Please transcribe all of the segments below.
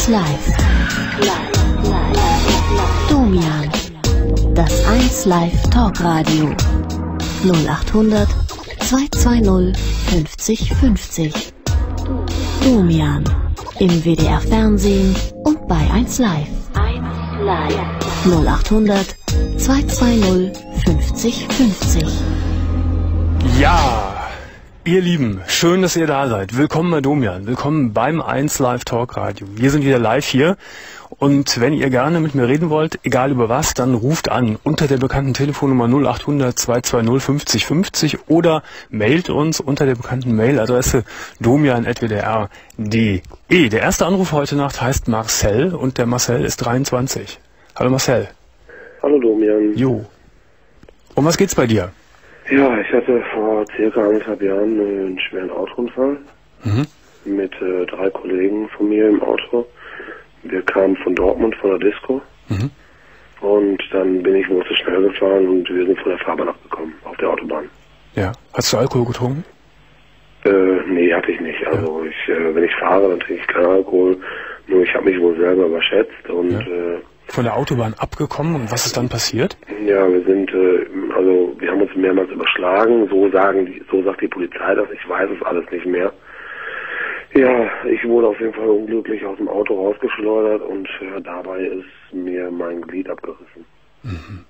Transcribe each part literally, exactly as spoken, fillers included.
eins Live. Domian. Das eins Live Talkradio. null achthundert zweihundertzweißig fünfzig fünfzig. Domian. Im W D R Fernsehen und bei eins Live. null achthundert zweihundertzweißig fünfzig fünfzig. Ja, ihr Lieben, schön, dass ihr da seid. Willkommen bei Domian, willkommen beim eins Live Talk Radio. Wir sind wieder live hier und wenn ihr gerne mit mir reden wollt, egal über was, dann ruft an unter der bekannten Telefonnummer null achthundert zweihundertzweißig fünfzig fünfzig oder mailt uns unter der bekannten Mailadresse domian at w d r punkt d e. Der erste Anruf heute Nacht heißt Marcel und der Marcel ist dreiundzwanzig. Hallo Marcel. Hallo Domian. Jo. Um was geht's bei dir? Ja, ich hatte vor circa anderthalb Jahren einen schweren Autounfall Mhm. mit äh, drei Kollegen von mir im Auto. Wir kamen von Dortmund, von der Disco. Mhm. Und dann bin ich wohl zu schnell gefahren und wir sind von der Fahrbahn abgekommen, auf der Autobahn. Ja. Hast du Alkohol getrunken? Äh, nee, hatte ich nicht. Also ich, äh, wenn ich fahre, dann trinke ich keinen Alkohol. Nur ich habe mich wohl selber überschätzt und Ja. äh, Von der Autobahn abgekommen und was ist dann passiert? ja, wir sind, äh, also wir haben uns mehrmals überschlagen. So sagen die, so sagt die Polizei das. Ich weiß es alles nicht mehr. Ja, ich wurde auf jeden Fall unglücklich aus dem Auto rausgeschleudert und äh, dabei ist mir mein Glied abgerissen. Mhm.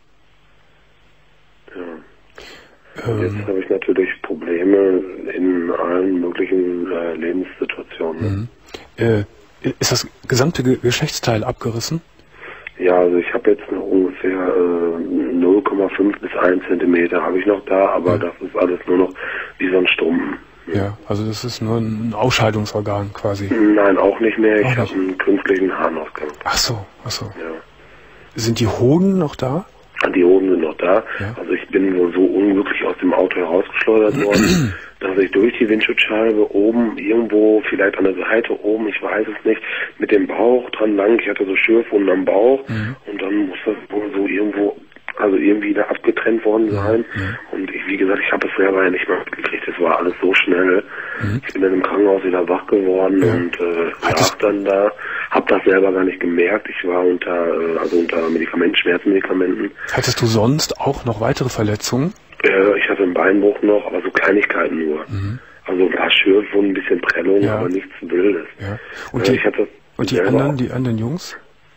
Ja. Ähm, Jetzt habe ich natürlich Probleme in allen möglichen äh, Lebenssituationen. mhm. äh, ist das gesamte Ge Geschlechtsteil abgerissen? Ja, also ich habe jetzt noch ungefähr äh, null Komma fünf bis ein Zentimeter habe ich noch da, aber Ja. das ist alles nur noch wie so ein Stumpen. Ja, also das ist nur ein Ausscheidungsorgan quasi. Nein, auch nicht mehr. Auch Ich habe nicht. einen künstlichen Harnausgang. Ach so, ach so. Ja. Sind die Hoden noch da? Die Hoden sind noch da. Ja. Also ich bin wohl so unglücklich aus dem Auto herausgeschleudert worden, dass ich durch die Windschutzscheibe oben irgendwo, vielleicht an der Seite oben, ich weiß es nicht, mit dem Bauch dran lang. Ich hatte so Schürfwunden am Bauch Mhm. und dann muss das wohl so irgendwo, also irgendwie da abgetrennt worden sein. Mhm. Und ich, wie gesagt, ich habe es selber ja nicht mehr mitgekriegt. Es war alles so schnell. Mhm. Ich bin dann im Krankenhaus wieder wach geworden Ja. und äh, lag Hattest- dann da. Hab das selber gar nicht gemerkt. Ich war unter, äh, also unter Medikamenten, Schmerzmedikamenten. Hattest du sonst auch noch weitere Verletzungen? Äh, ich hatte einen Beinbruch noch, aber so Kleinigkeiten nur. Mhm. Also ein paar Schürfwunden, ein bisschen Prellung, Ja. aber nichts Wildes. Ja. Und Äh, die, ich hatte und die selber anderen, auch- die anderen Jungs?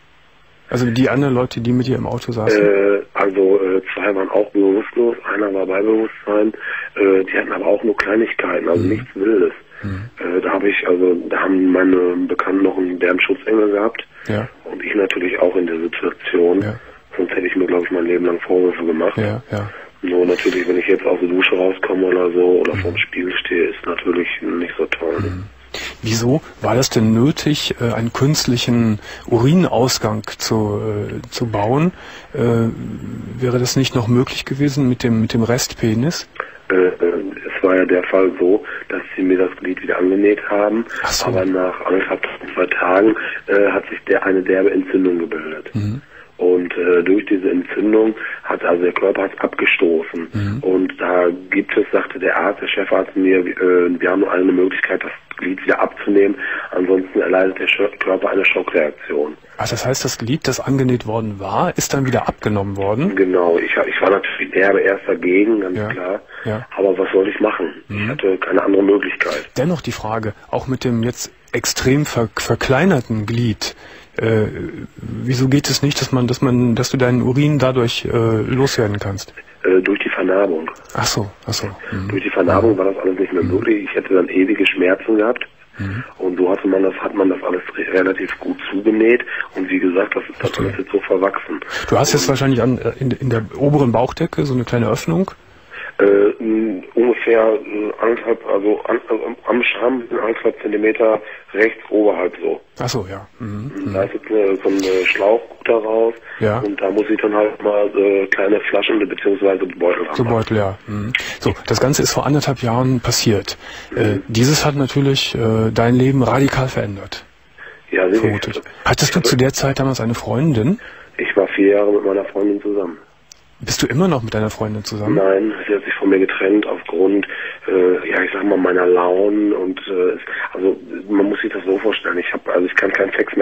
Also die anderen Leute, die mit dir im Auto saßen? Äh, also äh, zwei waren auch bewusstlos, einer war bei Bewusstsein. Äh, die hatten aber auch nur Kleinigkeiten, also Mhm. nichts Wildes. Mhm. Äh, da habe ich, also da haben meine Bekannten noch einen derben Schutzengel gehabt Ja, und ich natürlich auch in der Situation. ja, Sonst hätte ich mir, glaube ich, mein Leben lang Vorwürfe gemacht. ja, ja. Nur natürlich, wenn ich jetzt aus der Dusche rauskomme oder so oder vorm Spiegel stehe, ist natürlich nicht so toll. Wieso war das denn nötig, äh, einen künstlichen Urinausgang zu, äh, zu bauen? Äh, wäre das nicht noch möglich gewesen mit dem, mit dem Restpenis? Äh, äh, es war ja der Fall so, dass sie mir das Glied wieder angenäht haben, Ach so. aber nach anderthalb, zwei Tagen äh, hat sich der eine derbe Entzündung gebildet. Mhm. Und äh, durch diese Entzündung hat also der Körper hat abgestoßen. Mhm. Und da gibt es, sagte der Arzt, der Chefarzt mir, äh, wir haben nur eine Möglichkeit, das Glied wieder abzunehmen. Ansonsten erleidet der Sch- Körper eine Schockreaktion. Also das heißt, das Glied, das angenäht worden war, ist dann wieder abgenommen worden? Genau, ich, ich war natürlich derbe erst dagegen, ganz Ja. klar. Ja. Aber was soll ich machen? Mhm. Ich hatte keine andere Möglichkeit. Dennoch die Frage, auch mit dem jetzt extrem ver verkleinerten Glied, äh, wieso geht es nicht, dass man, dass man, dass du deinen Urin dadurch äh, loswerden kannst? Äh, durch die Vernarbung. Ach so, ach so. Mhm. Durch die Vernarbung war das alles nicht mehr möglich. Ich hätte dann ewige Schmerzen gehabt. Mhm. Und so hatte man das, hat man das alles re- relativ gut zugenäht. Und wie gesagt, das ist das Verstehe. alles jetzt so verwachsen. Du hast jetzt wahrscheinlich an, äh, in, in der oberen Bauchdecke so eine kleine Öffnung. Äh, mh, ungefähr äh, anderthalb, also an, äh, am Scham anderthalb Zentimeter rechts oberhalb so. Ach so, ja. Mhm. Und da ist jetzt eine, so ein Schlauchgut daraus. Ja. Und da muss ich dann halt mal äh, kleine Flaschen bzw. Beutel So ranmachen. Beutel, ja. Mhm. So, das Ganze ist vor anderthalb Jahren passiert. Äh, dieses hat natürlich äh, dein Leben radikal verändert, Ja, sicher. vermute ich. Hattest du zu der Zeit damals eine Freundin? Ich war vier Jahre mit meiner Freundin zusammen. Bist du immer noch mit deiner Freundin zusammen? Nein, sie hat sich von mir getrennt aufgrund, äh, ja, ich sag mal, meiner Launen und äh, es- also man muss sich das so vorstellen. Ich habe, also ich kann keinen Sex mehr haben.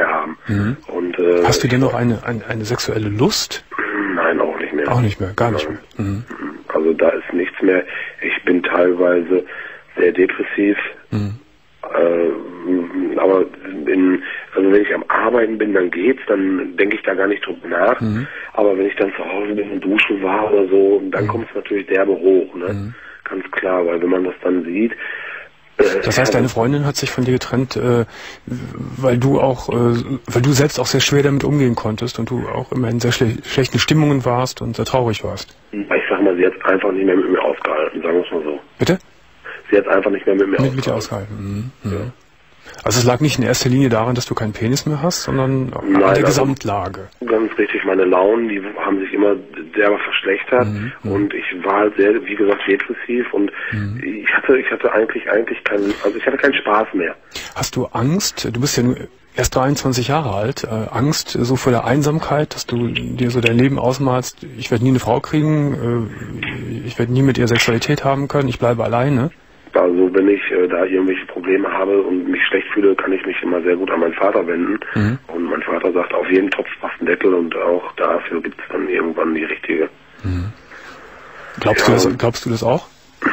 Mhm. Und, äh, hast du denn noch eine, eine, eine sexuelle Lust? Nein, auch nicht mehr. Auch nicht mehr, gar nicht Nein. mehr. Mhm. Also da ist nichts mehr. Ich bin teilweise sehr depressiv. Mhm. Äh, aber in, also wenn ich am Arbeiten bin, dann geht's, dann denke ich da gar nicht drüber nach. Mhm. Aber wenn ich dann zu Hause bin und duschen war oder so, dann mhm. kommt es natürlich derbe hoch, ne? Mhm. Ganz klar, weil wenn man das dann sieht. Äh, das heißt, deine Freundin hat sich von dir getrennt, äh, weil du auch, äh, weil du selbst auch sehr schwer damit umgehen konntest und du auch immer in sehr schle schlechten Stimmungen warst und sehr traurig warst. Ich sag mal, sie hat einfach nicht mehr mit mir ausgehalten, sagen wir es mal so. Bitte? Sie hat einfach nicht mehr mit mir mit, mit dir ausgehalten. Mhm. Ja. Also es lag nicht in erster Linie daran, dass du keinen Penis mehr hast, sondern an der also Gesamtlage. Ganz richtig, meine Launen, die haben sich immer sehr verschlechtert mhm. und ich war halt sehr, wie gesagt, depressiv und mhm. ich hatte, ich hatte eigentlich, eigentlich keinen, also ich hatte keinen Spaß mehr. Hast du Angst? Du bist ja nur erst dreiundzwanzig Jahre alt. Äh, Angst so vor der Einsamkeit, dass du dir so dein Leben ausmalst? Ich werde nie eine Frau kriegen, äh, ich werde nie mit ihr Sexualität haben können, ich bleibe alleine. Also wenn ich äh, da irgendwelche Probleme habe und mich schlecht fühle, kann ich mich immer sehr gut an meinen Vater wenden. Mhm. Und mein Vater sagt, auf jeden Topf passt ein Deckel und auch dafür gibt es dann irgendwann die richtige. Mhm. Glaubst, ja, du das, glaubst du das auch?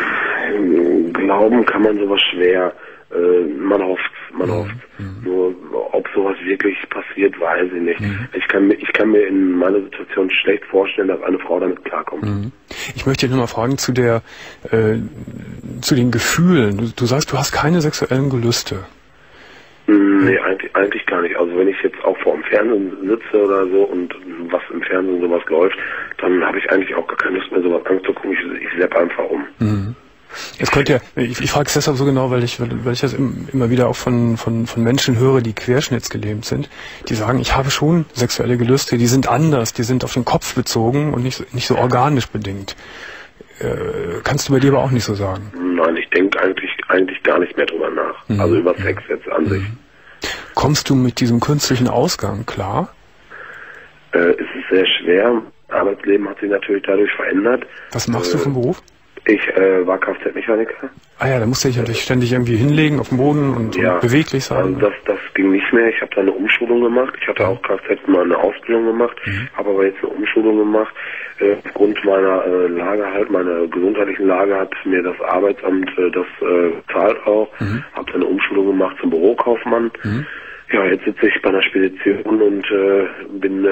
Glauben kann man sowas schwer. Äh, man hofft, man mhm. hofft. Mhm. Nur ob sowas wirklich passiert, weiß ich nicht. Mhm. Ich kann mir, ich kann mir in meiner Situation schlecht vorstellen, dass eine Frau damit klarkommt. Mhm. Ich möchte dich nochmal fragen zu der, äh, zu den Gefühlen. Du, du sagst, du hast keine sexuellen Gelüste. Nee, eigentlich, eigentlich gar nicht. Also wenn ich jetzt auch vor dem Fernsehen sitze oder so und was im Fernsehen sowas läuft, dann habe ich eigentlich auch gar keine Lust mehr, sowas anzugucken. Ich, ich sepp einfach um. Mhm. Es könnte ja, ich, ich frage es deshalb so genau, weil ich, weil ich das immer wieder auch von, von, von Menschen höre, die querschnittsgelähmt sind, die sagen, ich habe schon sexuelle Gelüste, die sind anders, die sind auf den Kopf bezogen und nicht so, nicht so organisch bedingt. Äh, kannst du bei dir aber auch nicht so sagen? Nein, ich denke eigentlich, eigentlich gar nicht mehr drüber nach. Mhm. Also über Sex jetzt an mhm. sich. Kommst du mit diesem künstlichen Ausgang klar? Äh, es ist sehr schwer. Das Arbeitsleben hat sich natürlich dadurch verändert. Was machst äh, du vom Beruf? Ich äh, war Kfz-Mechaniker. Ah ja, da musste ich natürlich ständig irgendwie hinlegen auf dem Boden und, ja, und beweglich sein. Also das, das ging nicht mehr. Ich habe da eine Umschulung gemacht. Ich hatte auch Kfz mal eine Ausbildung gemacht, mhm. habe aber jetzt eine Umschulung gemacht. Äh, aufgrund meiner äh, Lage halt, meiner gesundheitlichen Lage hat mir das Arbeitsamt äh, das äh, zahlt auch. Mhm. Habe dann eine Umschulung gemacht zum Bürokaufmann. Mhm. Ja, jetzt sitze ich bei einer Spedition und äh, bin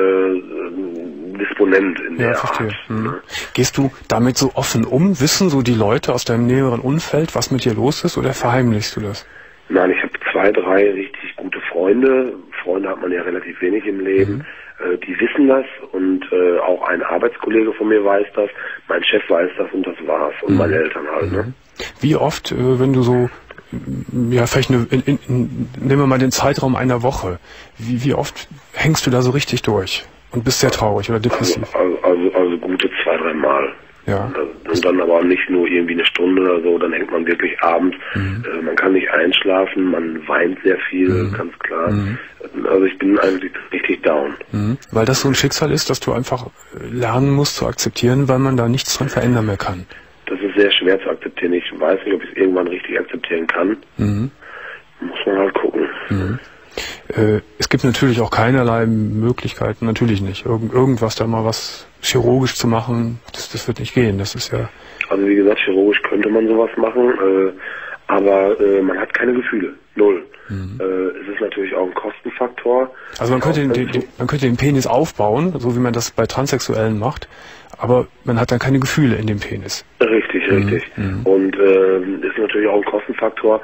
äh, Disponent in ja, der verstehe. Art. Mhm. Gehst du damit so offen um? Wissen so die Leute aus deinem näheren Umfeld, was mit dir los ist, oder verheimlichst du das? Nein, ich habe zwei, drei richtig gute Freunde. Freunde hat man ja relativ wenig im Leben. Mhm. Äh, die wissen das und äh, auch ein Arbeitskollege von mir weiß das. Mein Chef weiß das und das war's. Und mhm. meine Eltern halt. Mhm. Ne? Wie oft, äh, wenn du so ja, vielleicht eine, in, in, nehmen wir mal den Zeitraum einer Woche. Wie, wie oft hängst du da so richtig durch und bist sehr traurig oder depressiv? Also, also, also gute zwei, drei Mal. Ja. Und, und dann aber nicht nur irgendwie eine Stunde oder so, dann hängt man wirklich abends. Mhm. Äh, man kann nicht einschlafen, man weint sehr viel, mhm. ganz klar. Mhm. Also ich bin eigentlich richtig down. Mhm. Weil das so ein Schicksal ist, dass du einfach lernen musst zu akzeptieren, weil man da nichts dran verändern mehr kann. Das ist sehr schwer zu akzeptieren. Ich weiß nicht, ob ich es irgendwann richtig akzeptieren kann. Mhm. Muss man halt gucken. Mhm. Äh, es gibt natürlich auch keinerlei Möglichkeiten, natürlich nicht. Irgend, irgendwas da mal was chirurgisch zu machen, das, das wird nicht gehen. Das ist ja. Also wie gesagt, chirurgisch könnte man sowas machen, äh, aber äh, man hat keine Gefühle. Null. Mhm. Äh, es ist natürlich auch ein Kostenfaktor. Also man könnte, den, den, man könnte den Penis aufbauen, so wie man das bei Transsexuellen macht, aber man hat dann keine Gefühle in dem Penis. Richtig, richtig. Mhm. Und äh, ist natürlich auch ein Kostenfaktor.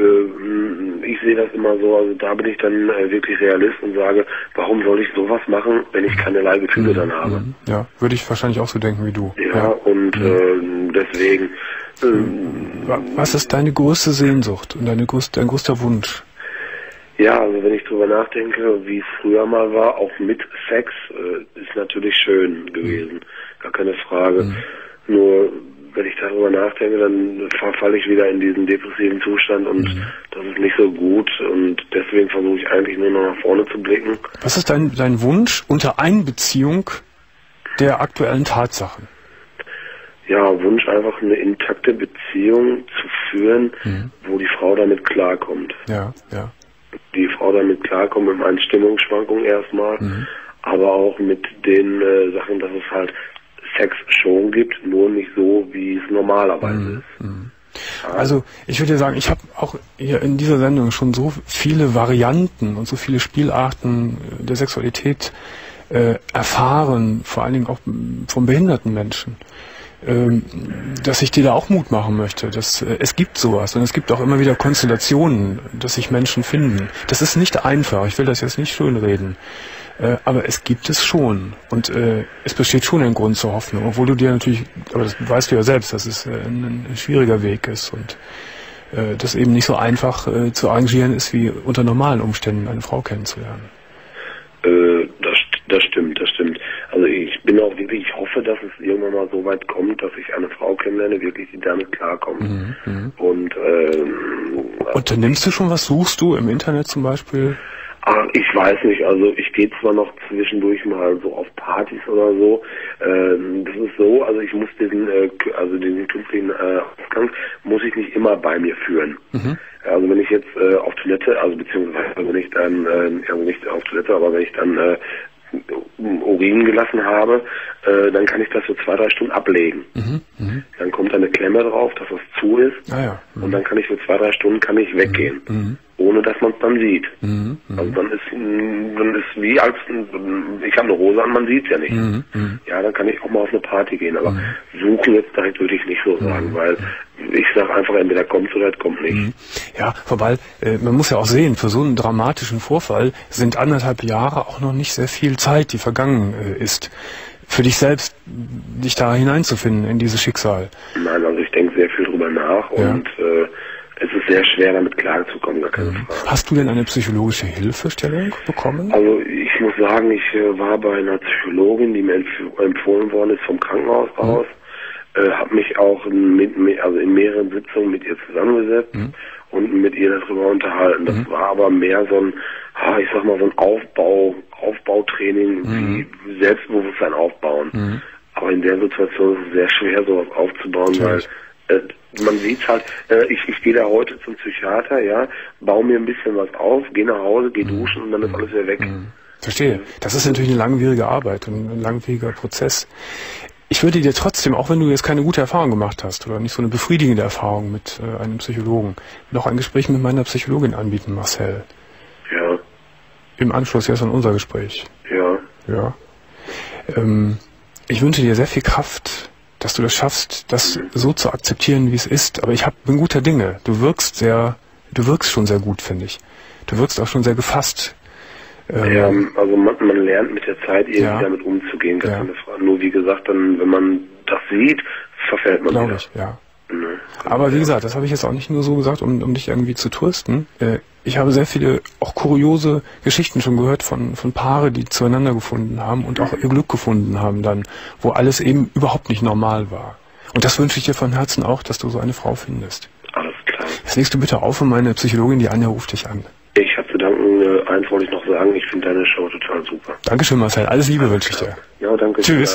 Äh, ich sehe das immer so, also da bin ich dann äh, wirklich Realist und sage, warum soll ich sowas machen, wenn ich keinerlei Gefühle mhm. dann habe? Ja, würde ich wahrscheinlich auch so denken wie du. Ja, ja. und mhm. äh, deswegen... Äh, Was ist deine größte Sehnsucht und deine größte, dein größter Wunsch? Ja, also wenn ich drüber nachdenke, wie es früher mal war, auch mit Sex, äh, ist natürlich schön gewesen, mhm. gar keine Frage. Mhm. Nur wenn ich darüber nachdenke, dann verfalle ich wieder in diesen depressiven Zustand und mhm. das ist nicht so gut und deswegen versuche ich eigentlich nur noch nach vorne zu blicken. Was ist dein, dein Wunsch unter Einbeziehung der aktuellen Tatsachen? Ja, Wunsch einfach eine intakte Beziehung zu führen, mhm. wo die Frau damit klarkommt. Ja, ja. Die Frau damit klarkommt, mit meinen Stimmungsschwankungen erstmal, mhm. aber auch mit den äh, Sachen, dass es halt Sex schon gibt, nur nicht so, wie es normalerweise mhm. ist. Mhm. Also ich würde sagen, ich habe auch hier in dieser Sendung schon so viele Varianten und so viele Spielarten der Sexualität äh, erfahren, vor allen Dingen auch von behinderten Menschen, ähm, dass ich dir da auch Mut machen möchte. Dass, äh, es gibt sowas und es gibt auch immer wieder Konstellationen, dass sich Menschen finden. Das ist nicht einfach, ich will das jetzt nicht schönreden. Äh, aber es gibt es schon und äh, es besteht schon ein Grund zur Hoffnung, obwohl du dir natürlich, aber das weißt du ja selbst, dass es äh, ein, ein schwieriger Weg ist und äh, das eben nicht so einfach äh, zu arrangieren ist, wie unter normalen Umständen eine Frau kennenzulernen. Äh, das, das stimmt, das stimmt. Also ich bin auch wirklich, ich hoffe, dass es irgendwann mal so weit kommt, dass ich eine Frau kennenlerne, wirklich, die damit klarkommt. Mhm, mh. Und ähm, unternimmst du schon was? Suchst du im Internet zum Beispiel? Ach, ich weiß nicht, also ich gehe zwar noch zwischendurch mal so auf Partys oder so, ähm, das ist so, also ich muss diesen, äh, also diesen künstlichen äh, Ausgang muss ich nicht immer bei mir führen. Mhm. Also wenn ich jetzt äh, auf Toilette, also beziehungsweise wenn ich dann, äh, also nicht auf Toilette, aber wenn ich dann äh, Urin gelassen habe, äh, dann kann ich das für zwei, drei Stunden ablegen. Mhm, mh. Dann kommt eine Klemme drauf, dass es zu ist, ah, ja. mhm. und dann kann ich für zwei, drei Stunden kann ich weggehen, mhm. ohne dass man es dann sieht. Mhm, also dann ist dann ist wie als ich habe eine Hose an, man sieht es ja nicht. Mhm, ja, dann kann ich auch mal auf eine Party gehen, aber mhm. suchen jetzt direkt würde ich nicht so sagen, mhm. weil ich sage einfach, entweder kommt oder es kommt nicht. Ja, wobei, äh, man muss ja auch sehen, für so einen dramatischen Vorfall sind anderthalb Jahre auch noch nicht sehr viel Zeit, die vergangen äh, ist. Für dich selbst, dich da hineinzufinden in dieses Schicksal. Nein, also ich denke sehr viel drüber nach ja. und äh, es ist sehr schwer, damit klarzukommen, gar keine mhm. Frage. Hast du denn eine psychologische Hilfestellung bekommen? Also ich muss sagen, ich äh, war bei einer Psychologin, die mir empf empfohlen worden ist vom Krankenhaus mhm. aus. Äh, habe mich auch mit, mit, also in mehreren Sitzungen mit ihr zusammengesetzt mhm. und mit ihr darüber unterhalten. Das mhm. war aber mehr so ein, ich sag mal, so ein Aufbau, Aufbautraining, mhm. wie Selbstbewusstsein aufbauen. Mhm. Aber in der Situation ist es sehr schwer, sowas aufzubauen, Natürlich. weil äh, man sieht halt, äh, ich, ich gehe da heute zum Psychiater, ja, baue mir ein bisschen was auf, gehe nach Hause, gehe mhm. duschen und dann ist alles wieder weg. Mhm. Verstehe. Das ist natürlich eine langwierige Arbeit und ein langwieriger Prozess. Ich würde dir trotzdem, auch wenn du jetzt keine gute Erfahrung gemacht hast oder nicht so eine befriedigende Erfahrung mit äh, einem Psychologen, noch ein Gespräch mit meiner Psychologin anbieten, Marcel. Ja. Im Anschluss jetzt an unser Gespräch. Ja. Ja. Ähm, ich wünsche dir sehr viel Kraft, dass du das schaffst, das mhm. so zu akzeptieren, wie es ist. Aber ich hab, bin guter Dinge. Du wirkst sehr, du wirkst schon sehr gut, finde ich. Du wirkst auch schon sehr gefasst. Ja, also man, man lernt mit der Zeit irgendwie ja. damit umzugehen, gar keine Frage. Nur wie gesagt, dann, wenn man das sieht, verfällt man Glaube ich, ja. Ne? Aber wie gesagt, das habe ich jetzt auch nicht nur so gesagt, um, um dich irgendwie zu trösten. Äh, ich habe sehr viele, auch kuriose Geschichten schon gehört von, von Paare, die zueinander gefunden haben und auch ihr Glück gefunden haben dann, wo alles eben überhaupt nicht normal war. Und das wünsche ich dir von Herzen auch, dass du so eine Frau findest. Alles klar. Jetzt legst du bitte auf und meine Psychologin, die Anja, ruft dich an. Ich habe zu danken, äh, eins wollte ich noch sagen, ich finde deine Show total super. Dankeschön, Marcel. Alles Liebe wünsche ich dir. Ja, danke. Tschüss.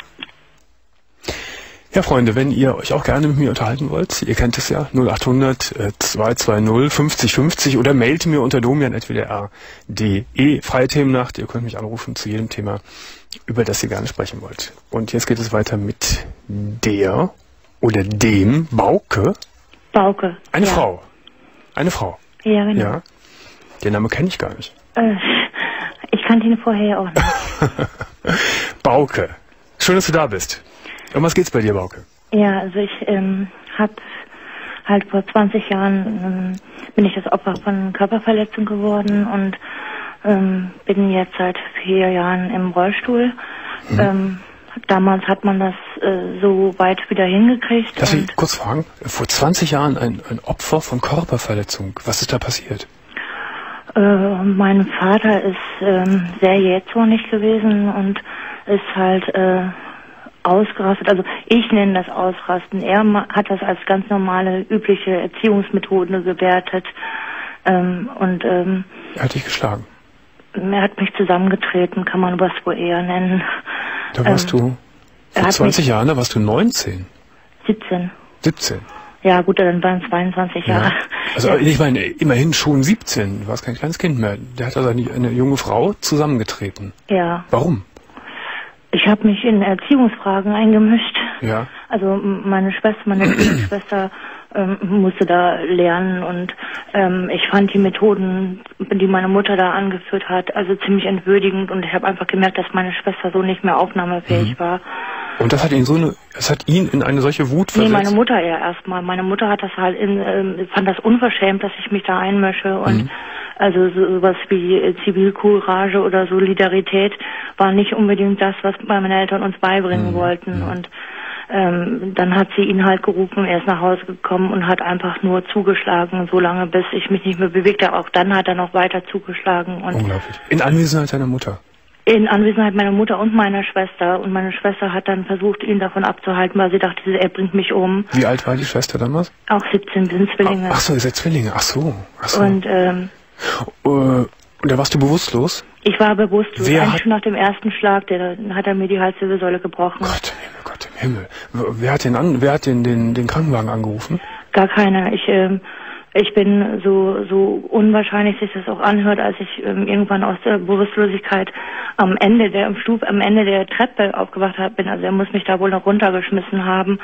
Ja, Freunde, wenn ihr euch auch gerne mit mir unterhalten wollt, ihr kennt es ja, null achthundert zwei zwei null fünfzig fünfzig oder mailt mir unter domian at w d r punkt d e. Freie Themennacht, ihr könnt mich anrufen zu jedem Thema, über das ihr gerne sprechen wollt. Und jetzt geht es weiter mit der oder dem Bauke. Bauke. Eine ja. Frau. Eine Frau. Ja, genau. Ja. Den Namen kenne ich gar nicht. Äh, ich kannte ihn vorher auch nicht. Bauke. Schön, dass du da bist. Um was geht's bei dir, Bauke? Ja, also ich ähm, habe halt vor zwanzig Jahren ähm, bin ich das Opfer von Körperverletzung geworden und ähm, bin jetzt seit vier Jahren im Rollstuhl. Mhm. Ähm, damals hat man das äh, so weit wieder hingekriegt. Lass mich kurz fragen. Vor zwanzig Jahren ein, ein Opfer von Körperverletzung. Was ist da passiert? Äh, mein Vater ist ähm, sehr jähzornig gewesen und ist halt äh, ausgerastet. Also ich nenne das Ausrasten. Er hat das als ganz normale, übliche Erziehungsmethode gewertet. Ähm, und ähm, er hat dich geschlagen? Er hat mich zusammengetreten, kann man was wohl eher nennen. Da warst ähm, du, vor zwanzig Jahren, da warst du neunzehn? siebzehn. siebzehn? Ja gut, dann waren es zweiundzwanzig Jahre. Ja. Also ja. ich meine, immerhin schon siebzehn, du warst kein kleines Kind mehr. Der hat also eine, eine junge Frau zusammengetreten. Ja. Warum? Ich habe mich in Erziehungsfragen eingemischt. Ja. Also meine Schwester, meine Schwester ähm, musste da lernen und ähm, ich fand die Methoden, die meine Mutter da angeführt hat, also ziemlich entwürdigend und ich habe einfach gemerkt, dass meine Schwester so nicht mehr aufnahmefähig mhm. war. Und das hat ihn so eine, das hat ihn in eine solche Wut versetzt? Nee, meine Mutter eher erstmal. Meine Mutter hat das halt in, ähm, fand das unverschämt, dass ich mich da einmische und mhm. also sowas wie Zivilcourage oder Solidarität war nicht unbedingt das, was meine Eltern uns beibringen mhm. wollten. Und ähm, dann hat sie ihn halt gerufen, er ist nach Hause gekommen und hat einfach nur zugeschlagen, so lange, bis ich mich nicht mehr bewegt habe. Auch dann hat er noch weiter zugeschlagen. Und unglaublich. In Anwesenheit seiner Mutter? In Anwesenheit meiner Mutter und meiner Schwester. Und meine Schwester hat dann versucht, ihn davon abzuhalten, weil sie dachte, er bringt mich um. Wie alt war die Schwester damals? Auch siebzehn, wir sind Zwillinge. Ach so, ihr seid Zwillinge, ach so. Ach so. Und ähm, Uh, und da warst du bewusstlos? Ich war bewusstlos. Wer Eigentlich hat schon nach dem ersten Schlag, der, hat er mir die Halswirbelsäule gebrochen. Gott im Himmel, Gott im Himmel. Wer hat den, an, wer hat den, den, den Krankenwagen angerufen? Gar keiner. Ich, ähm, ich bin so, so unwahrscheinlich sich das auch anhört, als ich ähm, irgendwann aus der Bewusstlosigkeit am Ende der, am Stuf, am Ende der Treppe aufgewacht habe, bin. Also er muss mich da wohl noch runtergeschmissen haben.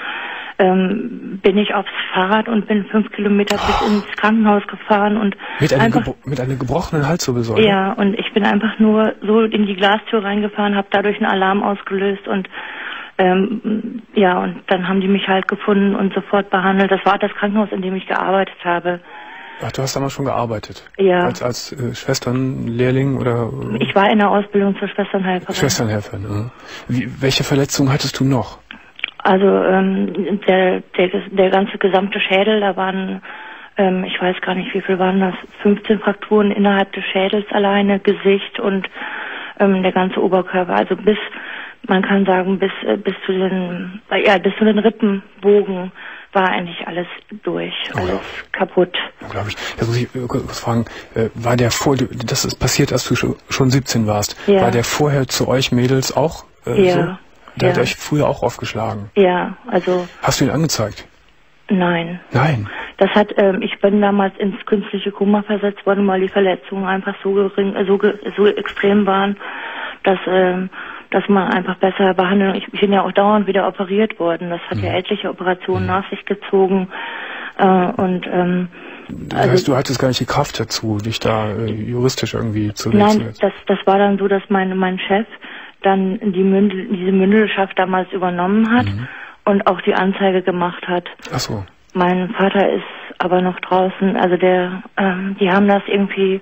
Ähm, bin ich aufs Fahrrad und bin fünf Kilometer oh. bis ins Krankenhaus gefahren und mit einer, einfach, gebro mit einer gebrochenen Halswirbelsäule? Ja, und ich bin einfach nur so in die Glastür reingefahren, habe dadurch einen Alarm ausgelöst und ähm, ja, und dann haben die mich halt gefunden und sofort behandelt. Das war das Krankenhaus, in dem ich gearbeitet habe. Ach, du hast damals schon gearbeitet? Ja. Als, als äh, Schwesternlehrling oder? Äh, ich war in der Ausbildung zur Schwesternhelferin. Schwesternhelferin, ja. Wie, welche Verletzungen hattest du noch? Also ähm, der, der, der ganze gesamte Schädel, da waren, ähm, ich weiß gar nicht, wie viel waren das, fünfzehn Frakturen innerhalb des Schädels alleine, Gesicht und ähm, der ganze Oberkörper. Also bis, man kann sagen, bis äh, bis zu den, äh, ja, bis zu den Rippenbogen war eigentlich alles durch, alles oh, kaputt. Unglaublich. Da muss ich kurz fragen, äh, war der vor, das ist passiert, als du schon, schon siebzehn warst, ja. war der vorher zu euch Mädels auch äh, ja. so? Der ja. hat euch früher auch aufgeschlagen? Ja, also... Hast du ihn angezeigt? Nein. Nein? Das hat, ähm, ich bin damals ins künstliche Koma versetzt worden, weil die Verletzungen einfach so gering, äh, so, so extrem waren, dass, ähm, dass man einfach besser behandeln. Ich, ich bin ja auch dauernd wieder operiert worden. Das hat mhm. ja etliche Operationen mhm. nach sich gezogen. Äh, und, ähm, das also, heißt, du hattest gar nicht die Kraft dazu, dich da äh, juristisch irgendwie zu wechseln? Nein, das, das war dann so, dass mein, mein Chef dann die Mündel, diese Mündelschaft damals übernommen hat mhm. und auch die Anzeige gemacht hat. Ach so. Mein Vater ist aber noch draußen, also der, ähm, die haben das irgendwie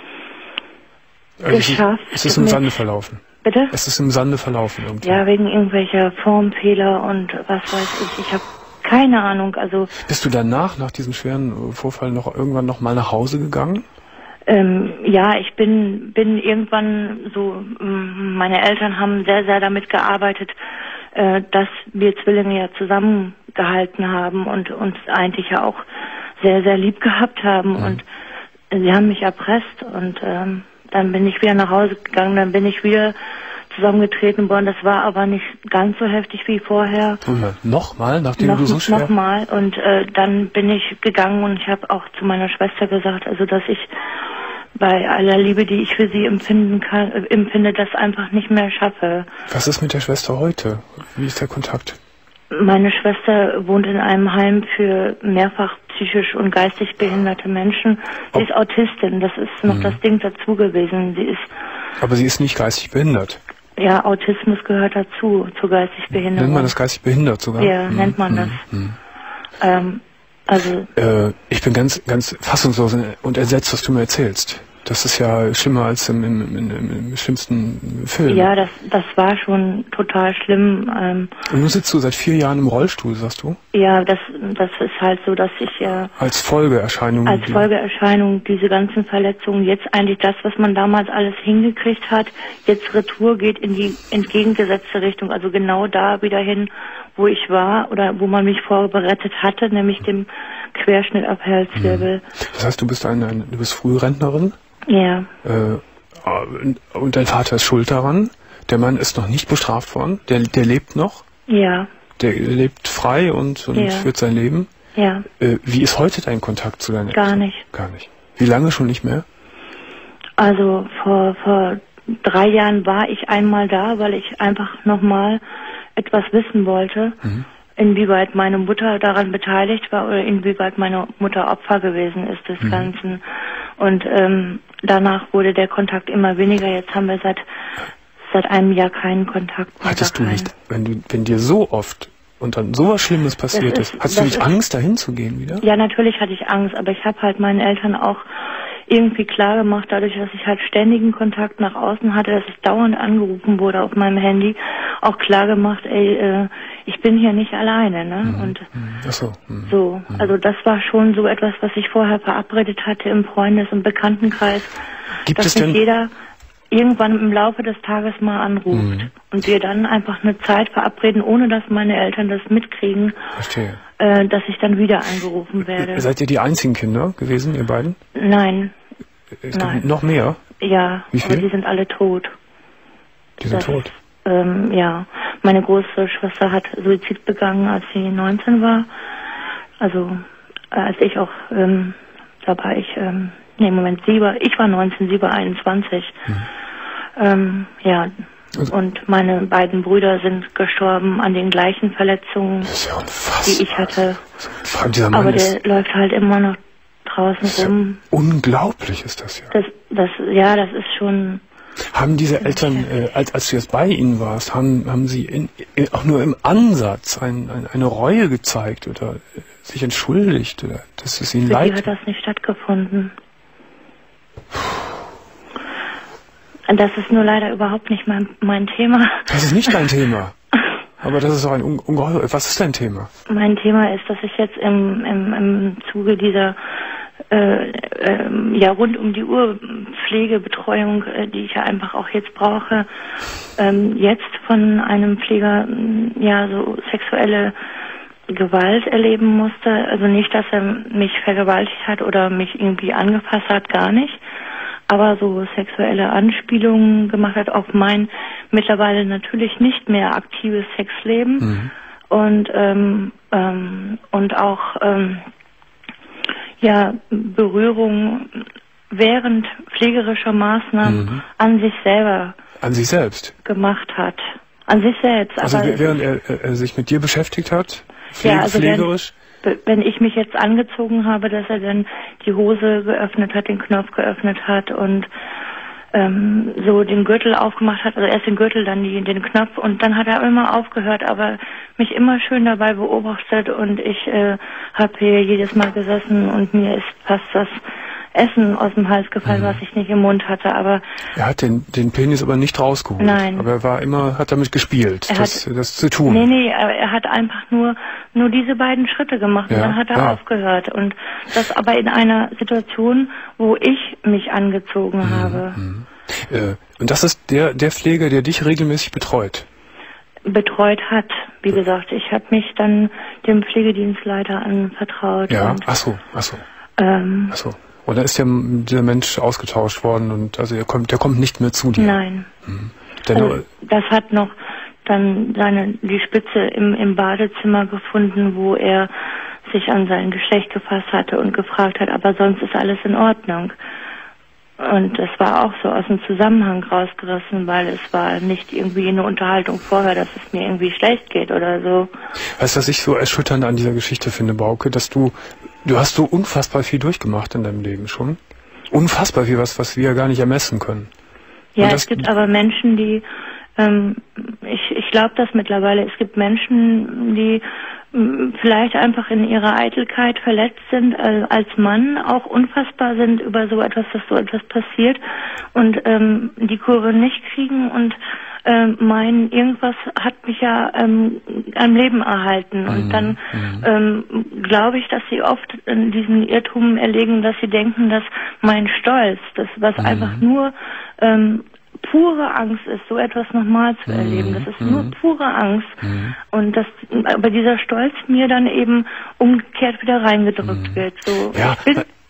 also geschafft. Es ist im Sande verlaufen. Bitte? Es ist im Sande verlaufen irgendwie. Ja, wegen irgendwelcher Formfehler und was weiß ich. Ich habe keine Ahnung, also... Bist du danach, nach diesem schweren Vorfall, noch irgendwann noch mal nach Hause gegangen? Ähm, ja, ich bin bin irgendwann so, meine Eltern haben sehr, sehr damit gearbeitet, äh, dass wir Zwillinge ja zusammengehalten haben und uns eigentlich ja auch sehr, sehr lieb gehabt haben mhm. und sie haben mich erpresst und ähm, dann bin ich wieder nach Hause gegangen, dann bin ich wieder zusammengetreten worden. Das war aber nicht ganz so heftig wie vorher. Nochmal, nachdem noch, du so schwer... Nochmal und äh, dann bin ich gegangen und ich habe auch zu meiner Schwester gesagt, also dass ich bei aller Liebe, die ich für sie empfinden kann, äh, empfinde, das einfach nicht mehr schaffe. Was ist mit der Schwester heute? Wie ist der Kontakt? Meine Schwester wohnt in einem Heim für mehrfach psychisch und geistig behinderte Menschen. Sie oh. ist Autistin, das ist noch mhm. das Ding dazu gewesen. Sie ist. Aber sie ist nicht geistig behindert? Ja, Autismus gehört dazu, zur geistig Behinderung. Nennt man das geistig behindert sogar? Ja, mhm. nennt man mhm. das. Mhm. Ähm, also. Äh, ich bin ganz, ganz fassungslos und entsetzt, was du mir erzählst. Das ist ja schlimmer als im, im, im, im schlimmsten Film. Ja, das, das war schon total schlimm. Ähm, und nun sitzt du seit vier Jahren im Rollstuhl, sagst du? Ja, das, das ist halt so, dass ich ja... Äh, als Folgeerscheinung... Als Folgeerscheinung diese ganzen Verletzungen, jetzt eigentlich das, was man damals alles hingekriegt hat, jetzt Retour geht in die entgegengesetzte Richtung, also genau da wieder hin, wo ich war oder wo man mich vorbereitet hatte, nämlich dem Querschnitt ab Halswirbel. Das heißt, du bist eine, eine du bist Frührentnerin? Ja. Äh, und dein Vater ist schuld daran. Der Mann ist noch nicht bestraft worden. Der, der lebt noch. Ja. Der lebt frei und, und ja. führt sein Leben. Ja. Äh, wie ist heute dein Kontakt zu deinen Gar Eltern? nicht. Gar nicht. Wie lange schon nicht mehr? Also vor, vor drei Jahren war ich einmal da, weil ich einfach nochmal etwas wissen wollte, mhm. inwieweit meine Mutter daran beteiligt war oder inwieweit meine Mutter Opfer gewesen ist des mhm. Ganzen. Und ähm, danach wurde der Kontakt immer weniger. Jetzt haben wir seit seit einem Jahr keinen Kontakt mehr. Hattest du nicht, wenn du, wenn dir so oft und dann sowas Schlimmes passiert ist, ist, hast du nicht Angst, dahin zu gehen wieder? Ja, natürlich hatte ich Angst, aber ich habe halt meinen Eltern auch irgendwie klar gemacht, dadurch, dass ich halt ständigen Kontakt nach außen hatte, dass ich dauernd angerufen wurde auf meinem Handy, auch klar gemacht, ey, äh, ich bin hier nicht alleine, ne? Mhm. Und Ach so, mhm. so, also das war schon so etwas, was ich vorher verabredet hatte im Freundes- und Bekanntenkreis, Gibt dass es denn nicht jeder irgendwann im Laufe des Tages mal anruft mhm. und wir dann einfach eine Zeit verabreden, ohne dass meine Eltern das mitkriegen. Verstehe. Äh, dass ich dann wieder angerufen werde. Seid ihr die einzigen Kinder gewesen, ihr beiden? Nein. Es Nein. gibt noch mehr? Ja, Wie viel? aber die sind alle tot. Die sind das, tot? Ähm, ja, meine große Schwester hat Suizid begangen, als sie neunzehn war. Also, äh, als ich auch, ähm, da war ich, ähm, nee, Moment, sie war, ich war neunzehn, sie war einundzwanzig. Mhm. Ähm, ja, und meine beiden Brüder sind gestorben an den gleichen Verletzungen, das ist ja unfassbar, die ich hatte. So, dieser Mann aber der ist, läuft halt immer noch draußen rum. Ja, unglaublich ist das ja. Das, das, ja, das ist schon... Haben diese Eltern, äh, als, als du jetzt bei ihnen warst, haben, haben sie in, in, auch nur im Ansatz ein, ein, eine Reue gezeigt oder äh, sich entschuldigt oder dass es ihnen Für leid die hat das nicht stattgefunden. Das ist nur leider überhaupt nicht mein, mein Thema. Das ist nicht dein Thema. Aber das ist auch ein ungeheuer... Was ist dein Thema? Mein Thema ist, dass ich jetzt im, im, im Zuge dieser äh, äh, ja rund um die Uhr Pflegebetreuung, äh, die ich ja einfach auch jetzt brauche, ähm, jetzt von einem Pfleger ja so sexuelle Gewalt erleben musste. Also nicht, dass er mich vergewaltigt hat oder mich irgendwie angefasst hat, gar nicht. Aber so sexuelle Anspielungen gemacht hat auf mein mittlerweile natürlich nicht mehr aktives Sexleben mhm. und ähm, ähm, und auch ähm, ja Berührung während pflegerischer Maßnahmen mhm. an sich selber an sich selbst gemacht hat, an sich selbst. Also aber während er, er sich mit dir beschäftigt hat, pflege, ja, also pflegerisch. Wenn, wenn ich mich jetzt angezogen habe, dass er dann die Hose geöffnet hat, den Knopf geöffnet hat und ähm, so den Gürtel aufgemacht hat, also erst den Gürtel, dann die, den Knopf und dann hat er immer aufgehört, aber mich immer schön dabei beobachtet und ich äh, habe hier jedes Mal gesessen und mir ist fast das Essen aus dem Hals gefallen, mhm. was ich nicht im Mund hatte, aber... Er hat den, den Penis aber nicht rausgeholt. Nein. Aber er war immer, hat damit gespielt, er das, hat, das zu tun. Nee, nee, er hat einfach nur, nur diese beiden Schritte gemacht ja, und dann hat er ja. aufgehört. Und das aber in einer Situation, wo ich mich angezogen mhm. habe. Mhm. Äh, und das ist der, der Pfleger, der dich regelmäßig betreut? Betreut hat. Wie ja. gesagt, ich habe mich dann dem Pflegedienstleiter anvertraut. Ja, und, ach so, ach so. Ähm, ach so. Und dann ist der, der Mensch ausgetauscht worden und also er kommt, der kommt nicht mehr zu dir. Nein. Mhm. Also, das hat noch dann seine die Spitze im, im Badezimmer gefunden, wo er sich an sein Geschlecht gefasst hatte und gefragt hat, aber sonst ist alles in Ordnung. Und das war auch so aus dem Zusammenhang rausgerissen, weil es war nicht irgendwie eine Unterhaltung vorher, dass es mir irgendwie schlecht geht oder so. Weißt du, was ich so erschütternd an dieser Geschichte finde, Bauke, dass du, du hast so unfassbar viel durchgemacht in deinem Leben schon. Unfassbar viel, was, was wir gar nicht ermessen können. Ja, es gibt aber Menschen, die, ähm, ich, ich glaube das mittlerweile, es gibt Menschen, die vielleicht einfach in ihrer Eitelkeit verletzt sind, äh, als Mann auch unfassbar sind über so etwas, dass so etwas passiert und ähm, die Kurve nicht kriegen und ähm, meinen, irgendwas hat mich ja ähm, am Leben erhalten. Und dann ähm, glaube ich, dass sie oft in diesen Irrtum erlegen, dass sie denken, dass mein Stolz, das was mhm. einfach nur ähm, pure Angst ist, so etwas nochmal zu erleben. Das ist nur pure Angst. Mhm. Und dass aber dieser Stolz mir dann eben umgekehrt wieder reingedrückt mhm. wird. So, ja. ich bin,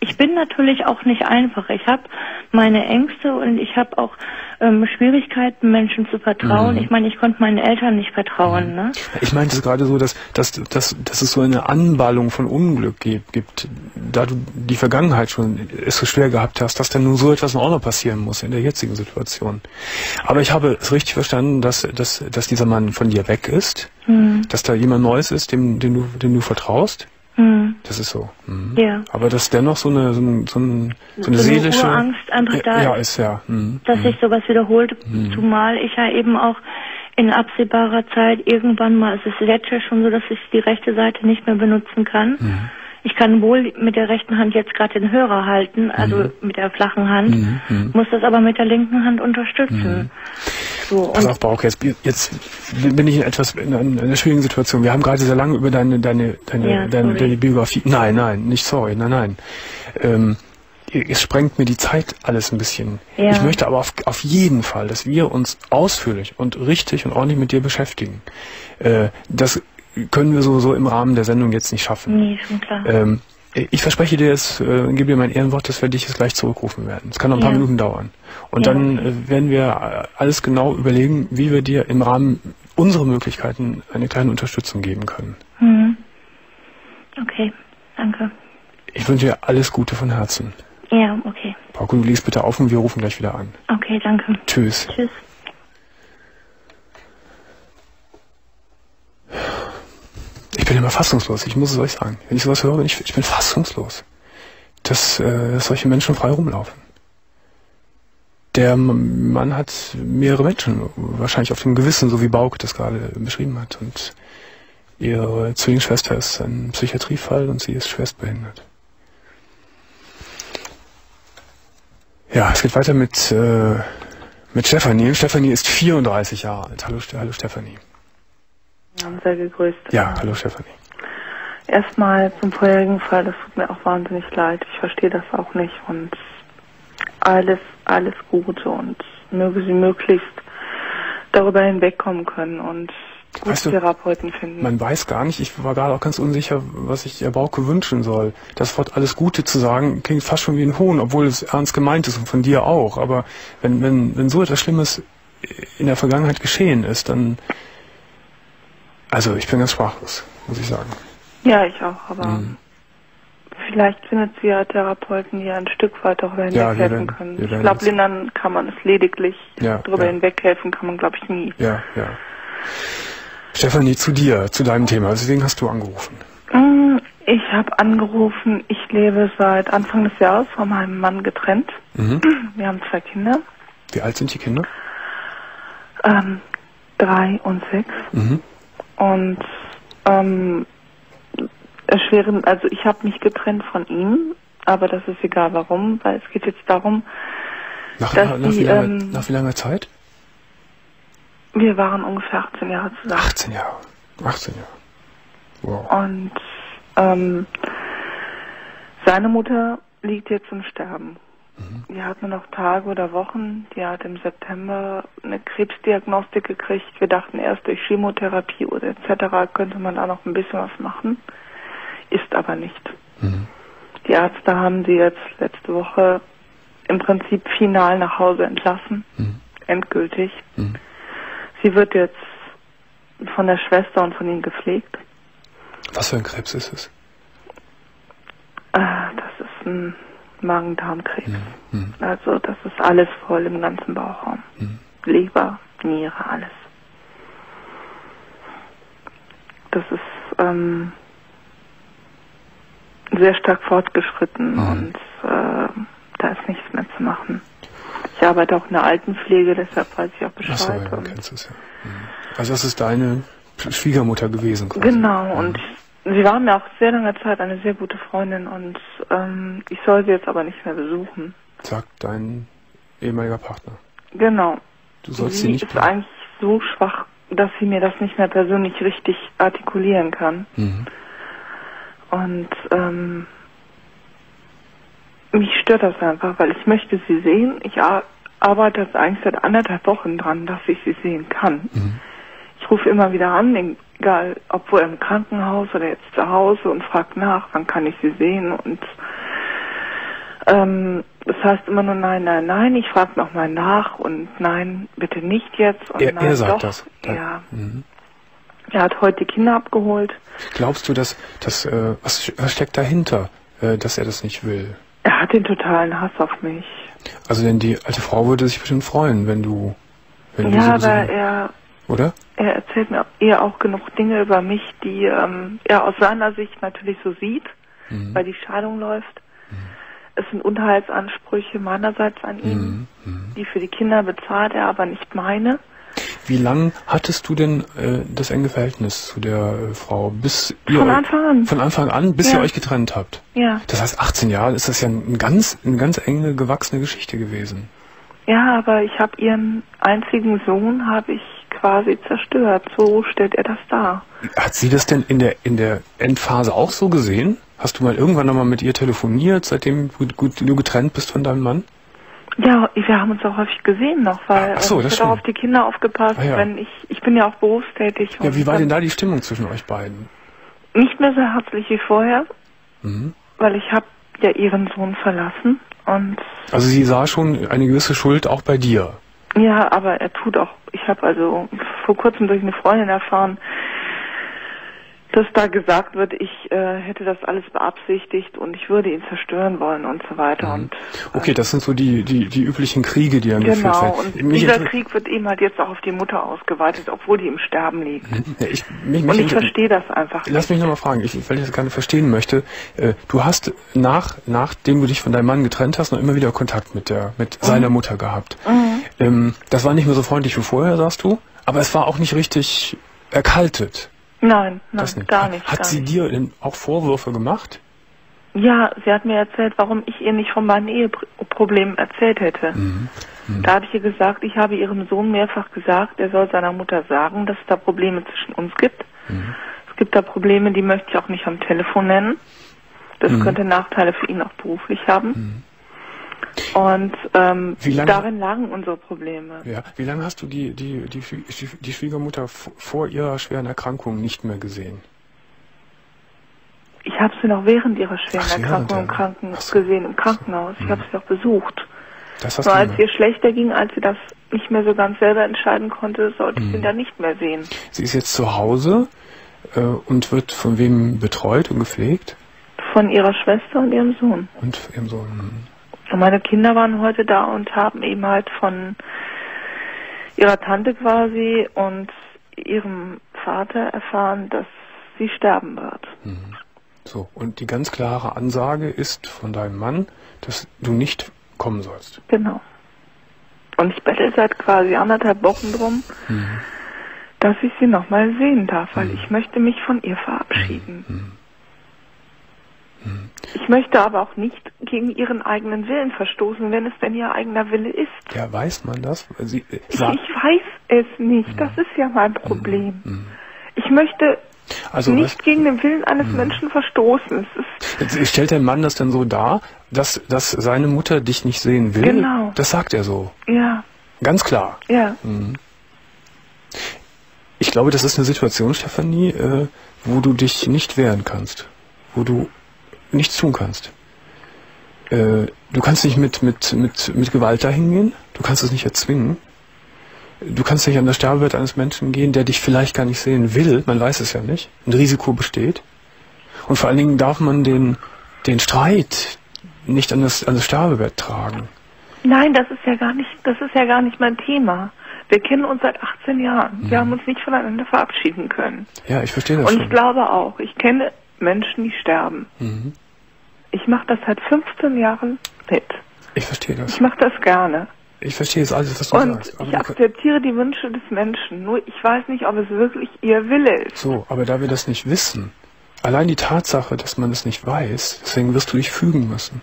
ich bin natürlich auch nicht einfach. Ich habe meine Ängste und ich habe auch ähm, Schwierigkeiten, Menschen zu vertrauen. Mhm. Ich meine, ich konnte meinen Eltern nicht vertrauen. Mhm. Ne? Ich meinte es gerade so, dass, dass, dass, dass es so eine Anballung von Unglück gibt, da du die Vergangenheit schon es so schwer gehabt hast, dass dann nun so etwas auch noch passieren muss in der jetzigen Situation. Aber ich habe es richtig verstanden, dass, dass, dass dieser Mann von dir weg ist, mhm. dass da jemand Neues ist, dem, dem, du, dem du vertraust. Mhm. Das ist so. Mhm. Ja. Aber dass dennoch so eine, so, ein, so, ein, so eine so seelische eine Urangst einfach da ja, ist, ist ja. Mhm. dass sich sowas wiederholt, mhm. zumal ich ja eben auch in absehbarer Zeit irgendwann mal, es ist jetzt ja schon so, dass ich die rechte Seite nicht mehr benutzen kann. Mhm. Ich kann wohl mit der rechten Hand jetzt gerade den Hörer halten, also mhm. mit der flachen Hand, mhm. muss das aber mit der linken Hand unterstützen. Mhm. So, Pass auf, Bauke, jetzt, jetzt bin ich in etwas in einer schwierigen Situation. Wir haben gerade sehr lange über deine deine deine, ja, deine, deine Biografie. Nein, nein, nicht sorry, nein, nein. Ähm, es sprengt mir die Zeit alles ein bisschen. Ja. Ich möchte aber auf, auf jeden Fall, dass wir uns ausführlich und richtig und ordentlich mit dir beschäftigen. Äh, das können wir so, so im Rahmen der Sendung jetzt nicht schaffen. Nee, schon klar. Ähm, ich verspreche dir jetzt, äh, gebe dir mein Ehrenwort, dass wir dich jetzt gleich zurückrufen werden. Es kann noch ein ja. paar Minuten dauern. Und ja. dann äh, werden wir alles genau überlegen, wie wir dir im Rahmen unserer Möglichkeiten eine kleine Unterstützung geben können. Mhm. Okay, danke. Ich wünsche dir alles Gute von Herzen. Ja, okay. Bauke, du legst bitte auf und wir rufen gleich wieder an. Okay, danke. Tschüss. Tschüss. Ich bin immer fassungslos, ich muss es euch sagen. Wenn ich sowas höre, bin ich, ich bin fassungslos, dass, äh, dass solche Menschen frei rumlaufen. Der Mann hat mehrere Menschen wahrscheinlich auf dem Gewissen, so wie Bauke das gerade beschrieben hat. Und ihre Zwillingsschwester ist ein Psychiatriefall und sie ist schwerstbehindert. Ja, es geht weiter mit, äh, mit Stefanie. Stefanie ist vierunddreißig Jahre alt. Hallo, hallo Stefanie. Ja, sehr gegrüßt. Ja, hallo Stefanie. Erstmal zum vorherigen Fall, das tut mir auch wahnsinnig leid. Ich verstehe das auch nicht und alles, alles Gute und möge sie möglichst darüber hinwegkommen können und gute weißt du, Therapeuten finden. Man weiß gar nicht, ich war gerade auch ganz unsicher, was ich der Bauke wünschen soll. Das Wort alles Gute zu sagen, klingt fast schon wie ein Hohn, obwohl es ernst gemeint ist und von dir auch. Aber wenn, wenn, wenn so etwas Schlimmes in der Vergangenheit geschehen ist, dann also ich bin ganz sprachlos, muss ich sagen. Ja, ich auch, aber mhm. vielleicht findet sie ja Therapeuten, die ein Stück weit darüber hinweg ja, helfen können. Ich glaube, lindern kann man es lediglich, ja, darüber ja. hinweg helfen kann man, glaube ich, nie. Ja, ja. Stefanie, zu dir, zu deinem Thema. Deswegen hast du angerufen. Ich habe angerufen, ich lebe seit Anfang des Jahres von meinem Mann getrennt. Mhm. Wir haben zwei Kinder. Wie alt sind die Kinder? Ähm, drei und sechs. Mhm. Und ähm, erschwerend, also ich habe mich getrennt von ihm, aber das ist egal warum, weil es geht jetzt darum, nach, dass nach, nach, die, wie, lange, ähm, nach wie langer Zeit? Wir waren ungefähr achtzehn Jahre zusammen. achtzehn Jahre. achtzehn Jahre. Wow. Und ähm, seine Mutter liegt jetzt im Sterben. Mhm. Die hat nur noch Tage oder Wochen. Die hat im September eine Krebsdiagnostik gekriegt. Wir dachten erst durch Chemotherapie oder et cetera könnte man da noch ein bisschen was machen. Ist aber nicht. Mhm. Die Ärzte haben sie jetzt letzte Woche im Prinzip final nach Hause entlassen. Mhm. Endgültig. Mhm. Sie wird jetzt von der Schwester und von ihm gepflegt. Was für ein Krebs ist es? Äh, das ist ein Magen-Darm-Krebs. Mhm. Also das ist alles voll im ganzen Bauchraum. Mhm. Leber, Niere, alles. Das ist ähm, sehr stark fortgeschritten mhm. und äh, da ist nichts mehr zu machen. Ich arbeite auch in der Altenpflege, deshalb weiß ich auch Bescheid. Ach so, ja, du kennst es ja. Mhm. Also das ist deine Schwiegermutter gewesen quasi. Genau, mhm. und sie war mir auch sehr lange Zeit eine sehr gute Freundin und ähm, ich soll sie jetzt aber nicht mehr besuchen. Sagt dein ehemaliger Partner. Genau. Du sollst sie sie nicht ist eigentlich so schwach, dass sie mir das nicht mehr persönlich richtig artikulieren kann. Mhm. Und ähm, mich stört das einfach, weil ich möchte sie sehen. Ich ar arbeite jetzt eigentlich seit anderthalb Wochen dran, dass ich sie sehen kann. Mhm. Ich rufe immer wieder an, egal ob wo im Krankenhaus oder jetzt zu Hause und frage nach, wann kann ich sie sehen. Und Ähm, das heißt immer nur nein, nein, nein. Ich frage nochmal nach und nein, bitte nicht jetzt. Und Er, nein, er sagt doch. das. Ja. Mhm. Er hat heute die Kinder abgeholt. Glaubst du, dass, dass äh, was, was steckt dahinter, äh, dass er das nicht will? Er hat den totalen Hass auf mich. Also denn die alte Frau würde sich bestimmt freuen, wenn du, wenn du Ja, sie aber besuchen- er, oder? er erzählt mir eher auch genug Dinge über mich, die ähm, er aus seiner Sicht natürlich so sieht, Mhm. weil die Scheidung läuft. Es sind Unterhaltsansprüche meinerseits an ihn, Mhm. die für die Kinder bezahlt er, aber nicht meine. Wie lang hattest du denn äh, das enge Verhältnis zu der äh, Frau, bis ihr Von eu- Anfang an. von Anfang an, bis Ja. ihr euch getrennt habt? Ja. Das heißt, achtzehn Jahre ist das ja ein ganz, eine ganz enge, gewachsene Geschichte gewesen. Ja, aber ich habe ihren einzigen Sohn habe ich quasi zerstört. So stellt er das dar. Hat sie das denn in der in der Endphase auch so gesehen? Hast du mal irgendwann nochmal mit ihr telefoniert, seitdem du, gut, du getrennt bist von deinem Mann? Ja, wir haben uns auch häufig gesehen noch, weil Ach so, äh, das ich habe auch stimmt. auf die Kinder aufgepasst, Ah, ja. wenn ich, ich bin ja auch berufstätig. Ja, und wie war dann denn da die Stimmung zwischen euch beiden? Nicht mehr so herzlich wie vorher, Mhm. weil ich habe ja ihren Sohn verlassen und Also sie sah schon eine gewisse Schuld auch bei dir. ja, aber er tut auch, ich habe also vor kurzem durch eine Freundin erfahren, dass da gesagt wird, ich äh, hätte das alles beabsichtigt und ich würde ihn zerstören wollen und so weiter. Mhm. Und Okay, das sind so die, die, die üblichen Kriege, die dann geführt genau, werden. und Mich dieser inter- Krieg wird eben halt jetzt auch auf die Mutter ausgeweitet, obwohl die im Sterben liegt. Ja, ich, mich, mich Und ich inter- verstehe das einfach Lass mich nochmal fragen, ich, weil ich das gerne verstehen möchte. Äh, du hast nach, nachdem du dich von deinem Mann getrennt hast, noch immer wieder Kontakt mit der, mit Mhm. seiner Mutter gehabt. Mhm. Ähm, das war nicht mehr so freundlich wie vorher, sagst du, aber es war auch nicht richtig erkaltet. Nein, nein, Das nicht. gar nicht. Hat gar sie nicht. dir denn auch Vorwürfe gemacht? Ja, sie hat mir erzählt, warum ich ihr nicht von meinen Eheproblemen erzählt hätte. Mhm. Da habe ich ihr gesagt, ich habe ihrem Sohn mehrfach gesagt, er soll seiner Mutter sagen, dass es da Probleme zwischen uns gibt. Mhm. Es gibt da Probleme, die möchte ich auch nicht am Telefon nennen. Das Mhm. könnte Nachteile für ihn auch beruflich haben. Und ähm, Wie lange- darin lagen unsere Probleme. Ja. Wie lange hast du die, die, die, die, die Schwiegermutter v- vor ihrer schweren Erkrankung nicht mehr gesehen? Ich habe sie noch während ihrer schweren Ach, während Erkrankung im der- Kranken Ach so. gesehen, im Krankenhaus. Ich habe sie auch besucht. Das hast Nur du als immer- es ihr schlechter ging, als sie das nicht mehr so ganz selber entscheiden konnte, sollte ich Mhm. ihn dann nicht mehr sehen. Sie ist jetzt zu Hause äh, und wird von wem betreut und gepflegt? Von ihrer Schwester und ihrem Sohn. Und ihrem Sohn. hm. Und meine Kinder waren heute da und haben eben halt von ihrer Tante quasi und ihrem Vater erfahren, dass sie sterben wird. So, und die ganz klare Ansage ist von deinem Mann, dass du nicht kommen sollst. Genau. Und ich bettel seit quasi anderthalb Wochen drum, dass ich sie nochmal sehen darf, weil ich möchte mich von ihr verabschieden. Ich möchte aber auch nicht gegen ihren eigenen Willen verstoßen, wenn es denn ihr eigener Wille ist. Ja, weiß man das? Sie, äh, Ich, sa- ich weiß es nicht, das ist ja mein Problem. Ich möchte also nicht was, gegen den Willen eines Menschen verstoßen. Es ist, jetzt stellt der Mann das denn so dar, dass, dass seine Mutter dich nicht sehen will? Genau. Das sagt er so. ja, Ganz klar. ja. Ich glaube, das ist eine Situation, Stefanie, äh, wo du dich nicht wehren kannst. Wo du nichts tun kannst. Äh, du kannst nicht mit, mit, mit, mit Gewalt dahin gehen. Du kannst es nicht erzwingen. Du kannst nicht an das Sterbebett eines Menschen gehen, der dich vielleicht gar nicht sehen will. Man weiß es ja nicht. Ein Risiko besteht. Und vor allen Dingen darf man den, den Streit nicht an das, an das Sterbebett tragen. Nein, das ist ja gar nicht, das ist ja gar nicht mein Thema. Wir kennen uns seit achtzehn Jahren. Wir haben uns nicht voneinander verabschieden können. Ja, ich verstehe das Und schon. ich glaube auch, ich kenne Menschen, die sterben. Mhm. Ich mache das seit fünfzehn Jahren mit. Ich verstehe das. Ich mache das gerne. Ich verstehe jetzt alles, was du Und sagst. Aber ich du- akzeptiere die Wünsche des Menschen. Nur ich weiß nicht, ob es wirklich ihr Wille ist. So, aber da wir das nicht wissen, allein die Tatsache, dass man es nicht weiß, deswegen wirst du dich fügen müssen.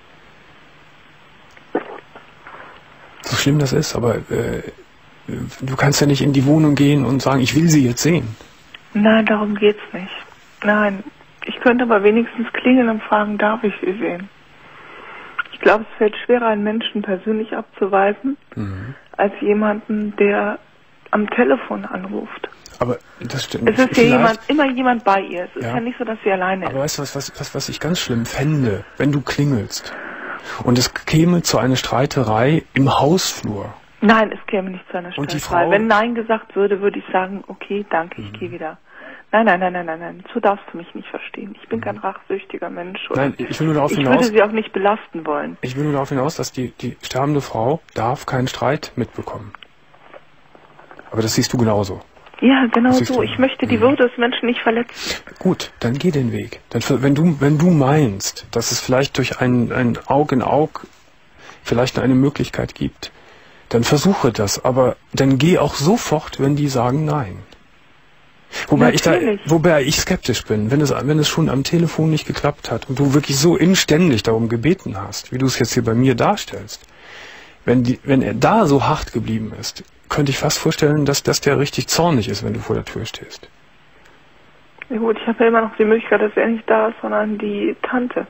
So schlimm das ist, aber äh, du kannst ja nicht in die Wohnung gehen und sagen, ich will sie jetzt sehen. Nein, darum geht's nicht. Nein, ich könnte aber wenigstens klingeln und fragen, darf ich sie sehen? Ich glaube, es fällt schwerer, einen Menschen persönlich abzuweisen, Mhm. als jemanden, der am Telefon anruft. Aber das stimmt. Es ist ja Vielleicht- jemand, immer jemand bei ihr. Es ist Ja. ja nicht so, dass sie alleine Aber ist. weißt du, was, was, was, was ich ganz schlimm fände, wenn du klingelst Und es käme zu einer Streiterei im Hausflur. Nein, es käme nicht zu einer Und die Streiterei. Frau- Wenn Nein gesagt würde, würde ich sagen, okay, danke, ich Mhm. gehe wieder. Nein, nein, nein, nein, nein, nein, so darfst du mich nicht verstehen. Ich bin kein rachsüchtiger Mensch. Oder Nein, ich will nur darauf ich hinaus, würde sie auch nicht belasten wollen. ich will nur darauf hinaus, dass die, die sterbende Frau darf keinen Streit mitbekommen. Aber das siehst du genauso. Ja, genau Das siehst so. du. Ich möchte die Mhm. Würde des Menschen nicht verletzen. Gut, dann geh den Weg. Dann, ver- wenn du, wenn du meinst, dass es vielleicht durch ein, ein Aug in Aug vielleicht eine Möglichkeit gibt, dann versuche das. Aber dann geh auch sofort, wenn die sagen Nein. Wobei ich, da, Natürlich. wobei ich skeptisch bin, wenn es, wenn es schon am Telefon nicht geklappt hat und du wirklich so inständig darum gebeten hast, wie du es jetzt hier bei mir darstellst, wenn, die, wenn er da so hart geblieben ist, könnte ich fast vorstellen, dass, dass der richtig zornig ist, wenn du vor der Tür stehst. Ja gut, ich habe ja immer noch die Möglichkeit, dass er nicht da ist, sondern die Tante.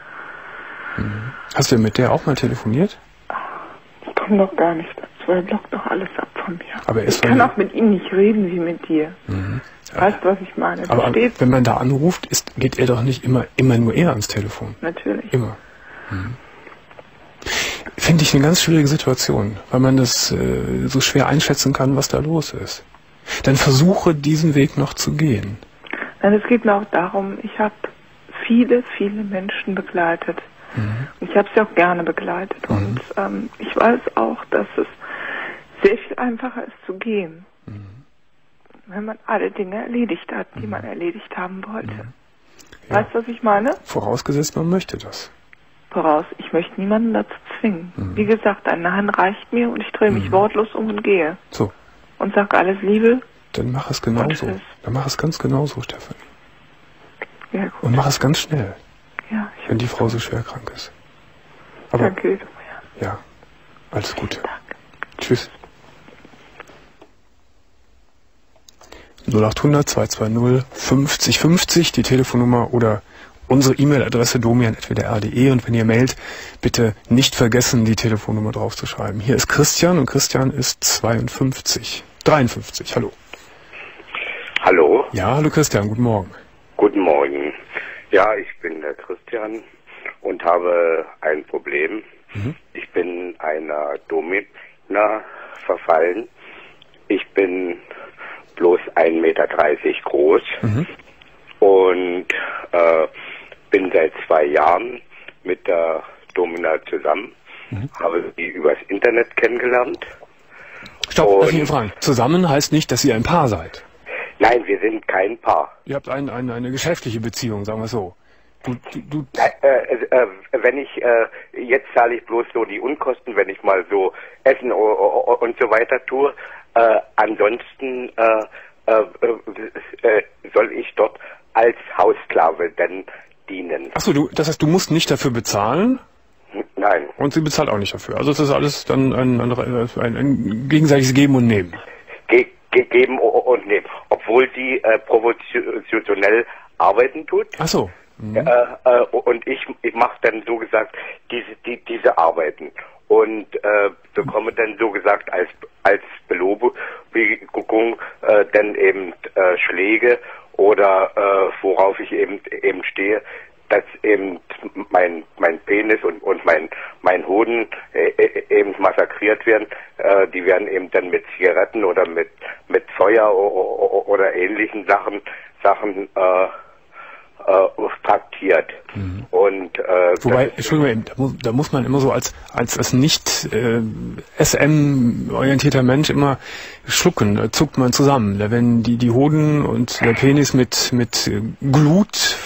Hast du mit der auch mal telefoniert? Ich komme doch gar nicht dazu. Er blockt doch alles ab von mir. Aber er ist ich kann von- auch mit ihm nicht reden wie mit dir. Mhm. Weißt du, was ich meine? Du Aber stehst wenn man da anruft, ist, geht er doch nicht immer, immer nur er ans Telefon. natürlich. Immer. Mhm. Finde ich eine ganz schwierige Situation, weil man das äh, so schwer einschätzen kann, was da los ist. Dann versuche, diesen Weg noch zu gehen. Nein, es geht mir auch darum, ich habe viele, viele Menschen begleitet. Mhm. Ich habe sie auch gerne begleitet. Mhm. Und ähm, ich weiß auch, dass es sehr viel einfacher ist zu gehen, Mhm. wenn man alle Dinge erledigt hat, die Mhm. man erledigt haben wollte. Ja. Weißt du, was ich meine? Vorausgesetzt, man möchte das. Voraus, ich möchte niemanden dazu zwingen. Mhm. Wie gesagt, ein Nein reicht mir und ich drehe mich Mhm. wortlos um und gehe. So, Und sage alles Liebe. dann mach es genauso. Und tschüss. Dann mach es ganz genauso, Stefanie. Ja, gut. Und mach es ganz schnell, Ja, ich wenn die Frau so schwer krank ist. Aber danke dir. Ja. ja, alles Gute. Danke. Tschüss. null acht hundert zwei zwei null fünfzig fünfzig, die Telefonnummer oder unsere E-Mail-Adresse domian at w d r punkt d e, und wenn ihr mailt, bitte nicht vergessen, die Telefonnummer draufzuschreiben. Hier ist Christian und Christian ist zweiundfünfzig. dreiundfünfzig, hallo. Hallo, Ja, hallo Christian, guten Morgen. guten Morgen. Ja, ich bin der Christian und habe ein Problem. Mhm. Ich bin einer Domina verfallen. Ich bin bloß ein Meter dreißig groß Mhm. und äh, bin seit zwei Jahren mit der Domina zusammen. Mhm. Habe sie übers Internet kennengelernt. Stopp, darf ich Und- ihn fragen? Zusammen heißt nicht, dass ihr ein Paar seid. Nein, wir sind kein Paar. Ihr habt ein, ein, eine geschäftliche Beziehung, sagen wir es so. Du, du, du, Äh, äh, äh, wenn ich, äh, jetzt zahle ich bloß so die Unkosten, wenn ich mal so Essen o- o- und so weiter tue. Äh, ansonsten äh, äh, äh, soll ich dort als Haussklave denn dienen. achso, du, das heißt, du musst nicht dafür bezahlen Nein, und sie bezahlt auch nicht dafür. Also das ist alles dann ein, ein, ein, ein gegenseitiges Geben und Nehmen. ge ge geben o- und nehmen. Obwohl sie äh, professionell arbeiten tut. Achso. Mhm. Äh, äh, und ich, ich mache dann so gesagt diese, die, diese Arbeiten und äh, bekomme dann so gesagt als als Belobigung äh, dann eben äh, Schläge oder äh, worauf ich eben eben stehe, dass eben mein mein Penis und und mein mein Hoden äh, äh, eben massakriert werden. Äh, die werden eben dann mit Zigaretten oder mit mit Feuer oder, oder ähnlichen Sachen Sachen äh, äh, traktiert. Mhm. Und äh, Wobei, das ist- Entschuldigung, da muss, da muss man immer so als als, als nicht äh, S M-orientierter Mensch immer schlucken, da zuckt man zusammen. Da werden die, die Hoden und der Penis mit, mit äh, Glut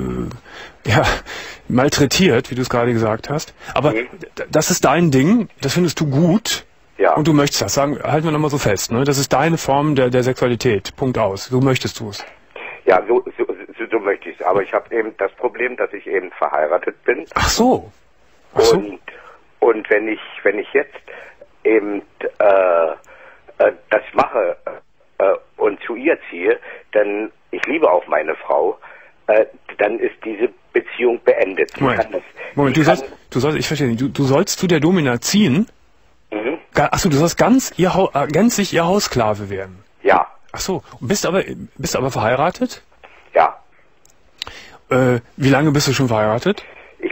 äh, ja, malträtiert, wie du es gerade gesagt hast. Aber Mhm. d- das ist dein Ding, das findest du gut. ja. Und du möchtest das, sagen, halten wir nochmal so fest, ne? Das ist deine Form der, der Sexualität, Punkt aus. So möchtest du es. Ja, so, so, so, so möchte ich es. Aber ich habe eben das Problem, dass ich eben verheiratet bin. Ach so. Ach so. Und, und wenn ich wenn ich jetzt eben äh, äh, das mache äh, und zu ihr ziehe, dann, ich liebe auch meine Frau, äh, dann ist diese Beziehung beendet. Sie Moment, kann das, Moment sie du, kann, sollst, du sollst, ich verstehe nicht, du, du sollst zu der Domina ziehen? Mhm, Ga- Ach so, du sollst ganz ihr, Hau- äh, gänzlich ihr Haussklave werden. ja, Ach so, bist aber bist aber verheiratet? ja. Äh, wie lange bist du schon verheiratet? Ich bin siebzehn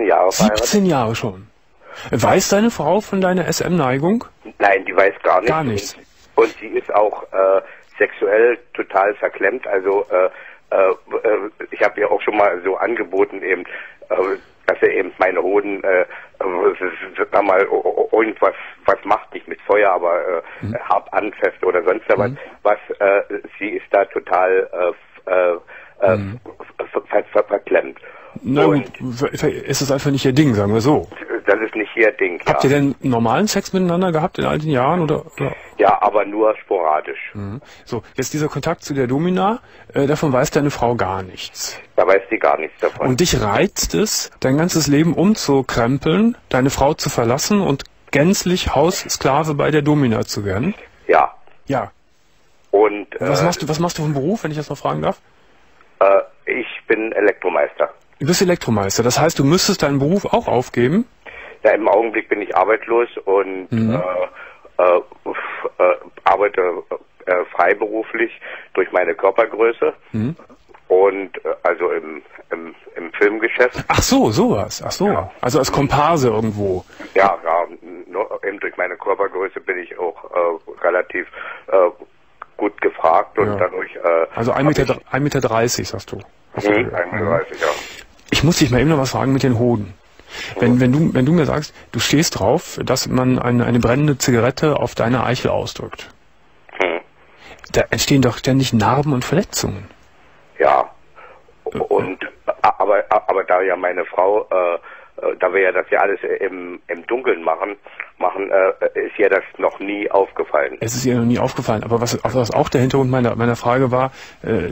siebzehn Jahre verheiratet. siebzehn Jahre schon. Weiß deine Frau von deiner S M-Neigung? Nein, die weiß gar nichts. Gar nichts. Und, und sie ist auch äh, sexuell total verklemmt. Also äh, äh, ich habe ihr auch schon mal so angeboten, eben, äh, dass er eben meine Hoden, äh, sag mal, irgendwas was macht, nicht mit Feuer, aber äh, hm. hart anfasst oder sonst was. Hm. Was äh, sie ist da total äh, äh, hm. ver ver verklemmt. Na gut, ist es einfach nicht ihr Ding, sagen wir so. Das ist nicht ihr Ding, ja. Habt ihr denn normalen Sex miteinander gehabt in all den Jahren? Oder, oder? Ja, aber nur sporadisch. Mhm. So, jetzt dieser Kontakt zu der Domina, äh, davon weiß deine Frau gar nichts. Da weiß sie gar nichts davon. Und dich reizt es, dein ganzes Leben umzukrempeln, deine Frau zu verlassen und gänzlich Haussklave bei der Domina zu werden? Ja. Ja. Und was äh, machst du, was machst du vom Beruf, wenn ich das mal fragen darf? Äh, ich bin Elektromeister. Du bist Elektromeister, das heißt, du müsstest deinen Beruf auch aufgeben? Ja, im Augenblick bin ich arbeitslos und mhm. äh, äh, äh, arbeite äh, freiberuflich durch meine Körpergröße mhm. und äh, also im, im, im Filmgeschäft. Ach so, sowas. Ach so. Ja. Also als Komparse irgendwo. Ja, ja, nur eben durch meine Körpergröße bin ich auch äh, relativ äh, gut gefragt und ja. dadurch... Äh, also ein Meter dreißig, sagst du? Hast du mhm, ein Meter dreißig, ja. Ich muss dich mal eben noch was fragen mit den Hoden. Wenn, wenn, du, wenn du mir sagst, du stehst drauf, dass man eine, eine brennende Zigarette auf deine Eichel ausdrückt, hm. da entstehen doch ständig Narben und Verletzungen. Ja, und aber, aber da ja meine Frau, äh, da wir ja das ja alles im, im Dunkeln machen, machen äh, ist ihr das noch nie aufgefallen. Es ist ihr noch nie aufgefallen, aber was, was auch der Hintergrund meiner, meiner Frage war, äh,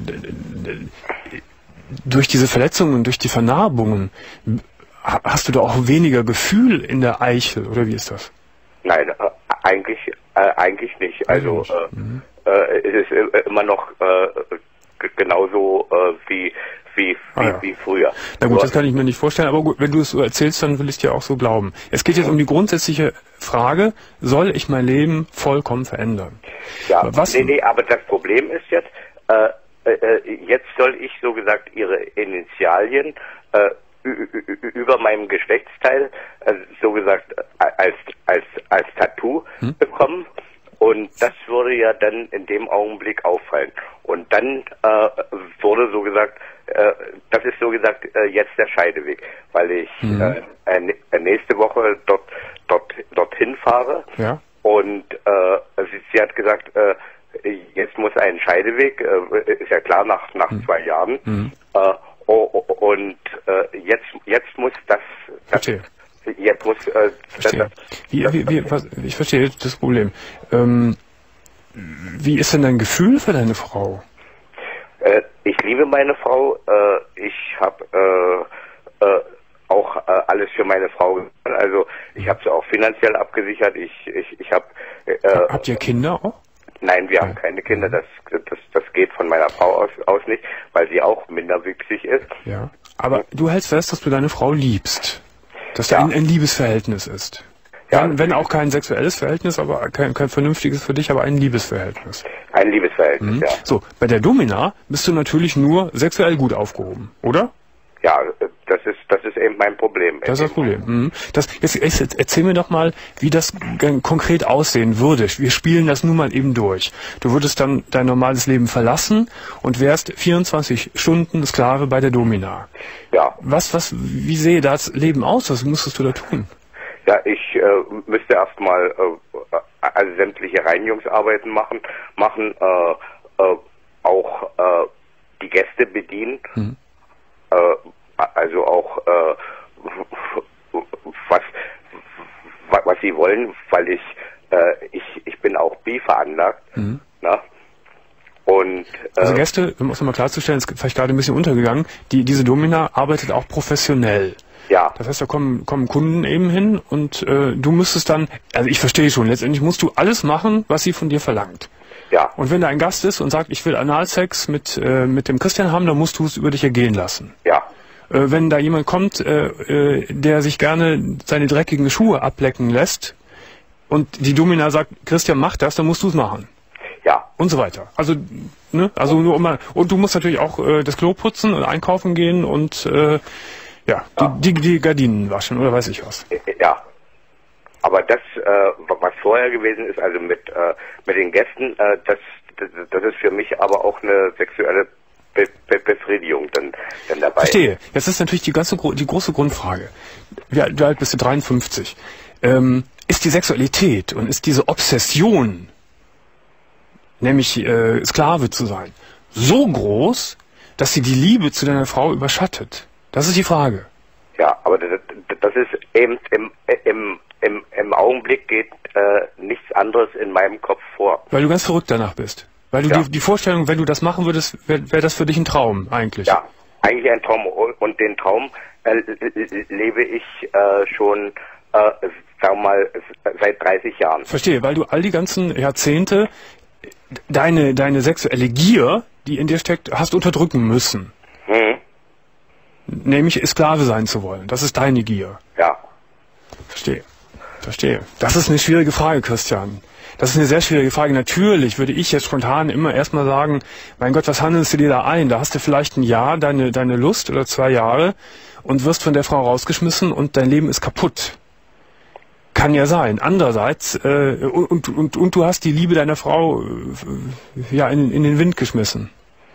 durch diese Verletzungen und durch die Vernarbungen hast du da auch weniger Gefühl in der Eichel, oder wie ist das? Nein, äh, eigentlich äh, eigentlich nicht. Also äh, mhm. äh, es ist äh, immer noch äh, genauso äh, wie wie wie, ah, ja. wie früher. Na gut, Nur, das kann ich mir nicht vorstellen, aber gut, wenn du es so erzählst, dann will ich dir auch so glauben. Es geht jetzt um die grundsätzliche Frage, soll ich mein Leben vollkommen verändern? Ja, Was, nee, nee, aber das Problem ist jetzt, äh, jetzt soll ich, so gesagt, ihre Initialien äh, über meinem Geschlechtsteil, äh, so gesagt, als, als, als Tattoo hm? bekommen. Und das würde ja dann in dem Augenblick auffallen. Und dann äh, wurde so gesagt, äh, das ist so gesagt äh, jetzt der Scheideweg, weil ich hm. äh, nächste Woche dort, dort, dorthin fahre. Ja. Und äh, sie, sie hat gesagt, äh, jetzt muss ein Scheideweg, äh, ist ja klar, nach, nach hm. zwei Jahren. Hm. Äh, oh, oh, und äh, jetzt, jetzt muss das... das Verstehe. Jetzt muss... Äh, verstehe. Das, wie, wie, wie, was, ich verstehe das Problem. Ähm, wie ist denn dein Gefühl für deine Frau? Äh, ich liebe meine Frau. Äh, ich habe äh, äh, auch äh, alles für meine Frau getan. Also ich habe sie auch finanziell abgesichert. Ich, ich, ich habe... Äh, Habt ihr Kinder auch? Nein, wir haben keine Kinder. Das, das, das geht von meiner Frau aus, aus nicht, weil sie auch minderwüchsig ist. Ja. Aber du hältst fest, dass du deine Frau liebst. Dass ja. da ein, ein Liebesverhältnis ist. Ja, wenn, wenn auch kein sexuelles Verhältnis, aber kein, kein vernünftiges für dich, aber ein Liebesverhältnis. Ein Liebesverhältnis, mhm. ja. So, bei der Domina bist du natürlich nur sexuell gut aufgehoben, oder? Ja, das ist das ist eben mein Problem. Das ist das Problem. Mhm. Das, jetzt, jetzt erzähl mir doch mal, wie das konkret aussehen würde. Wir spielen das nun mal eben durch. Du würdest dann dein normales Leben verlassen und wärst vierundzwanzig Stunden Sklave bei der Domina. Ja. Was, was, wie sehe das Leben aus? Was müsstest du da tun? Ja, ich äh, müsste erstmal äh, also sämtliche Reinigungsarbeiten machen, machen, äh, äh, auch äh, die Gäste bedienen. Mhm. Also auch äh, was, was sie wollen, weil ich äh, ich ich bin auch bi veranlagt. Mhm. Na? Und äh, also Gäste, um es mal klarzustellen, ist vielleicht gerade ein bisschen untergegangen, die diese Domina arbeitet auch professionell. Ja. Das heißt, da kommen kommen Kunden eben hin und äh, du müsstest dann, also ich verstehe schon, letztendlich musst du alles machen, was sie von dir verlangt. Ja. Und wenn da ein Gast ist und sagt, ich will Analsex mit äh, mit dem Christian haben, dann musst du es über dich ergehen lassen. Ja. Äh, wenn da jemand kommt, äh, äh, der sich gerne seine dreckigen Schuhe ablecken lässt und die Domina sagt, Christian, mach das, dann musst du es machen. Ja. Und so weiter. Also, ne, also nur um mal, und du musst natürlich auch äh, das Klo putzen und einkaufen gehen und äh, Ja, ja. Die, die, die Gardinen waschen oder weiß ich was. Ja. Aber das, äh, was vorher gewesen ist, also mit, äh, mit den Gästen, äh, das, das, das ist für mich aber auch eine sexuelle Be Be Befriedigung dann, dann dabei. Verstehe. Jetzt ist natürlich die ganze die große Grundfrage. Wie alt, wie alt bist du? dreiundfünfzig. Ähm, ist die Sexualität und ist diese Obsession, nämlich äh, Sklave zu sein, so groß, dass sie die Liebe zu deiner Frau überschattet? Das ist die Frage. Ja, aber das, das ist eben im, im, im, im Augenblick geht äh, nichts anderes in meinem Kopf vor. Weil du ganz verrückt danach bist. Weil du ja. die, die Vorstellung, wenn du das machen würdest, wäre wär das für dich ein Traum eigentlich. Ja, eigentlich ein Traum. Und den Traum äh, lebe ich äh, schon, äh, sagen wir mal, seit dreißig Jahren. Verstehe, weil du all die ganzen Jahrzehnte deine, deine sexuelle Gier, die in dir steckt, hast unterdrücken müssen. Mhm. Nämlich Sklave sein zu wollen. Das ist deine Gier. Ja. Verstehe. Verstehe. Das ist eine schwierige Frage, Christian. Das ist eine sehr schwierige Frage. Natürlich würde ich jetzt spontan immer erstmal sagen, mein Gott, was handelst du dir da ein? Da hast du vielleicht ein Jahr deine, deine Lust oder zwei Jahre und wirst von der Frau rausgeschmissen und dein Leben ist kaputt. Kann ja sein. Andererseits, äh, und, und, und du hast die Liebe deiner Frau äh, ja in, in den Wind geschmissen.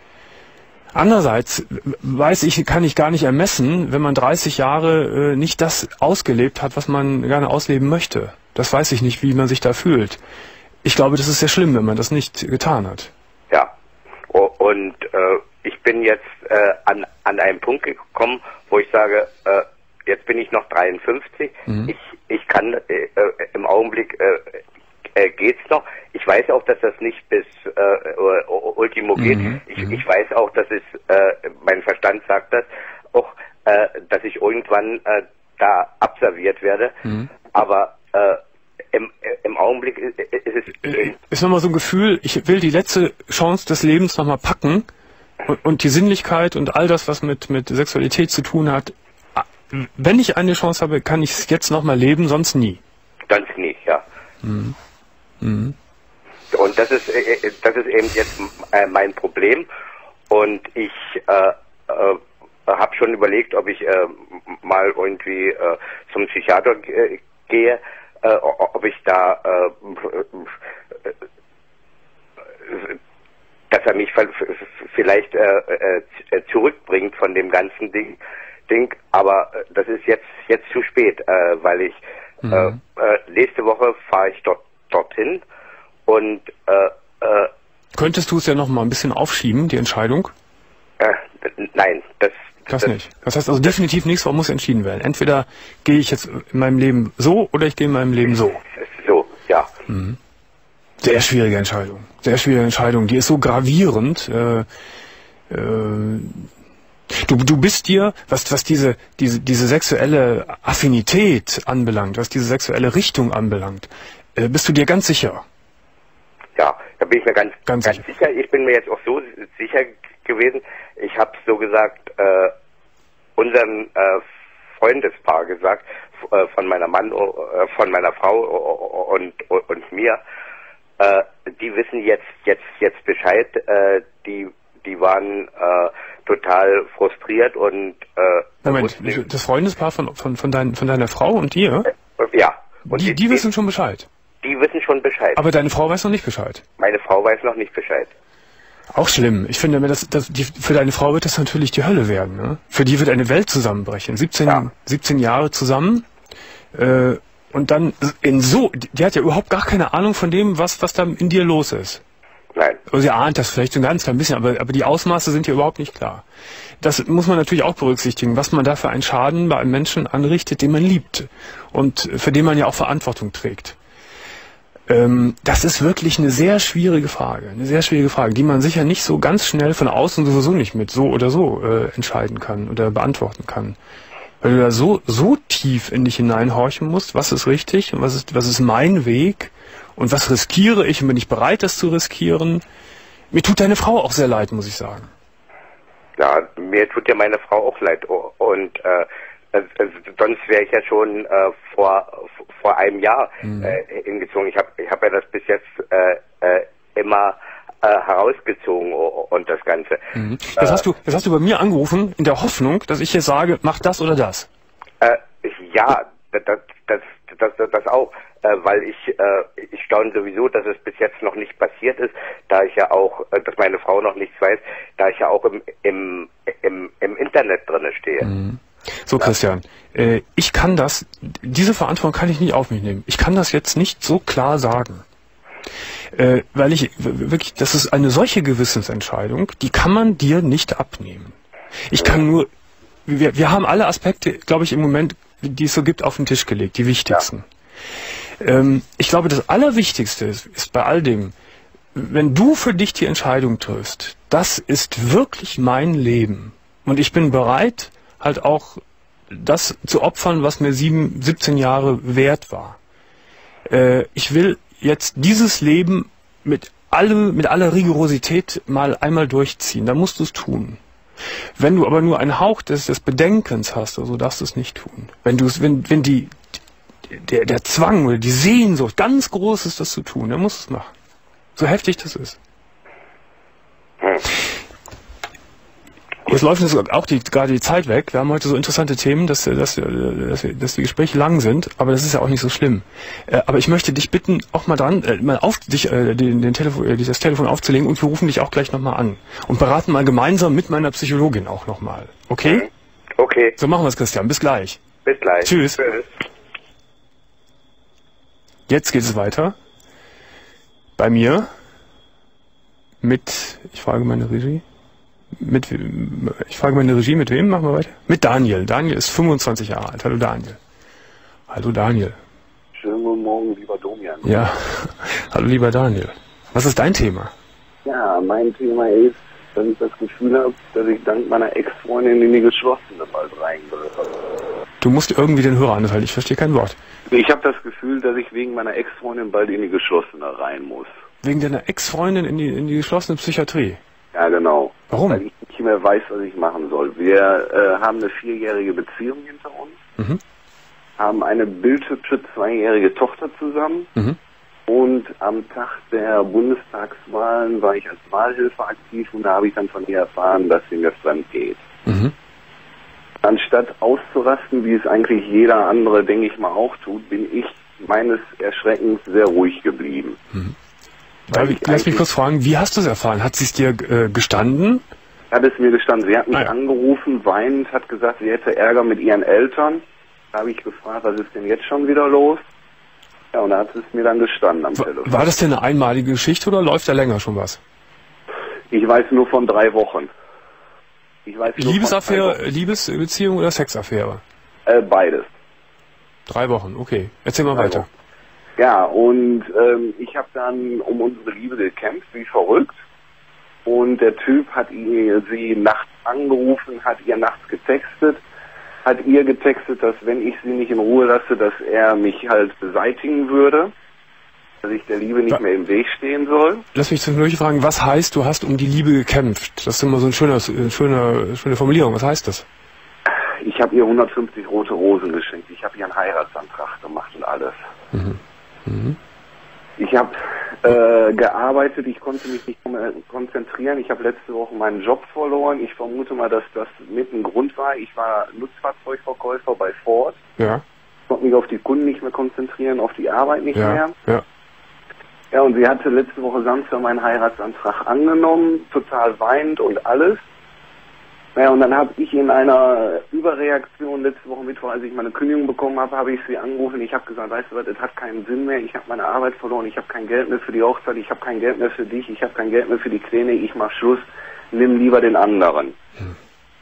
Andererseits weiß ich, kann ich gar nicht ermessen, wenn man dreißig Jahre äh, nicht das ausgelebt hat, was man gerne ausleben möchte. Das weiß ich nicht, wie man sich da fühlt. Ich glaube, das ist sehr schlimm, wenn man das nicht getan hat. Ja, und äh, ich bin jetzt äh, an, an einen Punkt gekommen, wo ich sage, äh, jetzt bin ich noch dreiundfünfzig, mhm. ich, ich kann äh, äh, im Augenblick äh, äh, geht's noch. Ich weiß auch, dass das nicht bis äh, Ultimo geht. Mhm. Ich, ich weiß auch, dass es, äh, mein Verstand sagt das, auch, äh, dass ich irgendwann äh, da abserviert werde. Mhm. Aber äh, im, im Augenblick ist, ist es... Äh, ist nochmal so ein Gefühl, ich will die letzte Chance des Lebens nochmal packen und, und die Sinnlichkeit und all das, was mit, mit Sexualität zu tun hat. Wenn ich eine Chance habe, kann ich es jetzt nochmal leben, sonst nie. Sonst nie, ja. Mhm. Mhm. Und das ist, das ist eben jetzt mein Problem. Und ich äh, äh, habe schon überlegt, ob ich äh, mal irgendwie äh, zum Psychiater äh, gehe, äh, ob ich da, äh, dass er mich vielleicht äh, äh, zurückbringt von dem ganzen Ding. Ding. Aber das ist jetzt jetzt zu spät, äh, weil ich mhm. äh, äh, nächste Woche fahre ich dort dorthin und äh, äh, könntest du es ja noch mal ein bisschen aufschieben, die Entscheidung? Äh, nein, das Das, das nicht. Das heißt also definitiv nächste Woche muss entschieden werden. Entweder gehe ich jetzt in meinem Leben so oder ich gehe in meinem Leben so. So, ja. Mhm. Sehr schwierige Entscheidung. Sehr schwierige Entscheidung. Die ist so gravierend. Äh, äh, du, du bist dir, was, was diese, diese, diese sexuelle Affinität anbelangt, was diese sexuelle Richtung anbelangt, äh, bist du dir ganz sicher? Ja, da bin ich mir ganz, ganz, ganz sicher. sicher. Ich bin mir jetzt auch so sicher gewesen. Ich habe so gesagt, äh, unserem äh, Freundespaar gesagt, äh, von meiner Mann, äh, von meiner Frau und, und, und mir, äh, die wissen jetzt, jetzt, jetzt Bescheid, äh, die, die waren äh, total frustriert und äh, Moment, das Freundespaar von, von, von, dein, von deiner Frau und dir? Äh, ja. Und die, die, die wissen schon Bescheid? Die wissen schon Bescheid. Aber deine Frau weiß noch nicht Bescheid? Meine Frau weiß noch nicht Bescheid. Auch schlimm. Ich finde, das, das, die, für deine Frau wird das natürlich die Hölle werden. Ne? Für die wird eine Welt zusammenbrechen. siebzehn, ja. siebzehn Jahre zusammen äh, und dann in so, die hat ja überhaupt gar keine Ahnung von dem, was, was da in dir los ist. Nein. Also sie ahnt das vielleicht so ein ganz klein bisschen, aber, aber die Ausmaße sind ja überhaupt nicht klar. Das muss man natürlich auch berücksichtigen, was man da für einen Schaden bei einem Menschen anrichtet, den man liebt und für den man ja auch Verantwortung trägt. Ähm, das ist wirklich eine sehr schwierige Frage, eine sehr schwierige Frage, die man sicher nicht so ganz schnell von außen sowieso nicht mit so oder so äh, entscheiden kann oder beantworten kann. Weil du da so, so tief in dich hineinhorchen musst, was ist richtig und was ist, was ist mein Weg und was riskiere ich und bin ich bereit, das zu riskieren. Mir tut deine Frau auch sehr leid, muss ich sagen. Ja, mir tut ja meine Frau auch leid und äh, Also, sonst wäre ich ja schon äh, vor vor einem Jahr äh, hingezogen. Ich habe ich habe ja das bis jetzt äh, äh, immer äh, herausgezogen und das Ganze. Mhm. Jetzt, äh, hast du, jetzt hast du bei mir angerufen in der Hoffnung, dass ich jetzt sage, mach das oder das. Äh, ja, das, das, das, das, das auch, äh, weil ich, äh, ich staune sowieso, dass es bis jetzt noch nicht passiert ist, da ich ja auch, äh, dass meine Frau noch nichts weiß, da ich ja auch im, im, im, im Internet drinne stehe. Mhm. So, Christian, äh, ich kann das, diese Verantwortung kann ich nicht auf mich nehmen. Ich kann das jetzt nicht so klar sagen. Äh, weil ich wirklich, das ist eine solche Gewissensentscheidung, die kann man dir nicht abnehmen. Ich kann nur, wir, wir haben alle Aspekte, glaube ich, im Moment, die es so gibt, auf den Tisch gelegt, die wichtigsten. Ja. Ähm, ich glaube, das Allerwichtigste ist, ist bei all dem, wenn du für dich die Entscheidung triffst, das ist wirklich mein Leben und ich bin bereit, halt auch das zu opfern, was mir sieben, siebzehn Jahre wert war. Äh, ich will jetzt dieses Leben mit allem, mit aller Rigorosität mal einmal durchziehen. Dann musst du es tun. Wenn du aber nur einen Hauch des, des Bedenkens hast, also darfst du es nicht tun. Wenn du es, wenn, wenn die, der, der Zwang oder die Sehnsucht ganz groß ist, das zu tun, dann musst du es machen. So heftig das ist. Jetzt läuft uns auch die, gerade die Zeit weg. Wir haben heute so interessante Themen, dass, dass, dass, dass die Gespräche lang sind, aber das ist ja auch nicht so schlimm. Äh, aber ich möchte dich bitten, auch mal dran, äh, mal auf dich, äh, den, den Telefon, äh, das Telefon aufzulegen und wir rufen dich auch gleich nochmal an. Und beraten mal gemeinsam mit meiner Psychologin auch nochmal. Okay? Okay. So machen wir es, Christian. Bis gleich. Bis gleich. Tschüss. Tschüss. Jetzt geht es weiter. Bei mir mit, ich frage meine Regie, mit, ich frage meine Regie, mit wem machen wir weiter? Mit Daniel. Daniel ist fünfundzwanzig Jahre alt. Hallo Daniel. Hallo Daniel. Schönen guten Morgen, lieber Domian. Ja, hallo lieber Daniel. Was ist dein Thema? Ja, mein Thema ist, dass ich das Gefühl habe, dass ich dank meiner Ex-Freundin in die Geschlossene bald reingehöre. Du musst irgendwie den Hörer anhalten, ich verstehe kein Wort. Ich habe das Gefühl, dass ich wegen meiner Ex-Freundin bald in die Geschlossene rein muss. Wegen deiner Ex-Freundin in die, in die geschlossene Psychiatrie? Ja, genau. Warum? Weil ich nicht mehr weiß, was ich machen soll. Wir äh, haben eine vierjährige Beziehung hinter uns, Mhm. haben eine bildhübsche zweijährige Tochter zusammen Mhm. und am Tag der Bundestagswahlen war ich als Wahlhilfe aktiv und da habe ich dann von ihr erfahren, dass sie mir fremd geht. Mhm. Anstatt auszurasten, wie es eigentlich jeder andere, denke ich mal, auch tut, bin ich meines Erschreckens sehr ruhig geblieben. Mhm. Darf ich, lass mich kurz fragen, wie hast du es erfahren? Hat sie es dir äh, gestanden? Hat es mir gestanden. Sie hat mich ah, ja. angerufen, weinend, hat gesagt, sie hätte Ärger mit ihren Eltern. Da habe ich gefragt, was ist denn jetzt schon wieder los? Ja, und da hat es mir dann gestanden am war, Telefon. War das denn eine einmalige Geschichte oder läuft da länger schon was? Ich weiß nur von drei Wochen. Ich weiß nur Liebesaffäre, von drei Wochen. Liebesbeziehung oder Sexaffäre? Äh, beides. Drei Wochen, okay. Erzähl mal Drei weiter. Wochen. Ja, und ähm, ich habe dann um unsere Liebe gekämpft, wie verrückt. Und der Typ hat ihr, sie nachts angerufen, hat ihr nachts getextet, hat ihr getextet, dass wenn ich sie nicht in Ruhe lasse, dass er mich halt beseitigen würde, dass ich der Liebe nicht Ja. mehr im Weg stehen soll. Lass mich zwischendurch fragen, was heißt, du hast um die Liebe gekämpft? Das ist immer so eine schöne, schöne, schöne Formulierung. Was heißt das? Ich habe ihr hundertfünfzig rote Rosen geschenkt, ich habe ihr einen Heiratsantrag gemacht und alles. Mhm. Mhm. Ich habe äh, gearbeitet, ich konnte mich nicht konzentrieren. Ich habe letzte Woche meinen Job verloren. Ich vermute mal, dass das mit ein Grund war. Ich war Nutzfahrzeugverkäufer bei Ford. Ja. Ich konnte mich auf die Kunden nicht mehr konzentrieren, auf die Arbeit nicht Ja. mehr. Ja. Ja, und sie hatte letzte Woche Samstag meinen Heiratsantrag angenommen, total weinend und alles. Naja, und dann habe ich in einer Überreaktion letzte Woche Mittwoch, als ich meine Kündigung bekommen habe, habe ich sie angerufen. Ich habe gesagt, weißt du was, es hat keinen Sinn mehr. Ich habe meine Arbeit verloren. Ich habe kein Geld mehr für die Hochzeit. Ich habe kein Geld mehr für dich. Ich habe kein Geld mehr für die Klinik. Ich mache Schluss. Nimm lieber den anderen. Hm.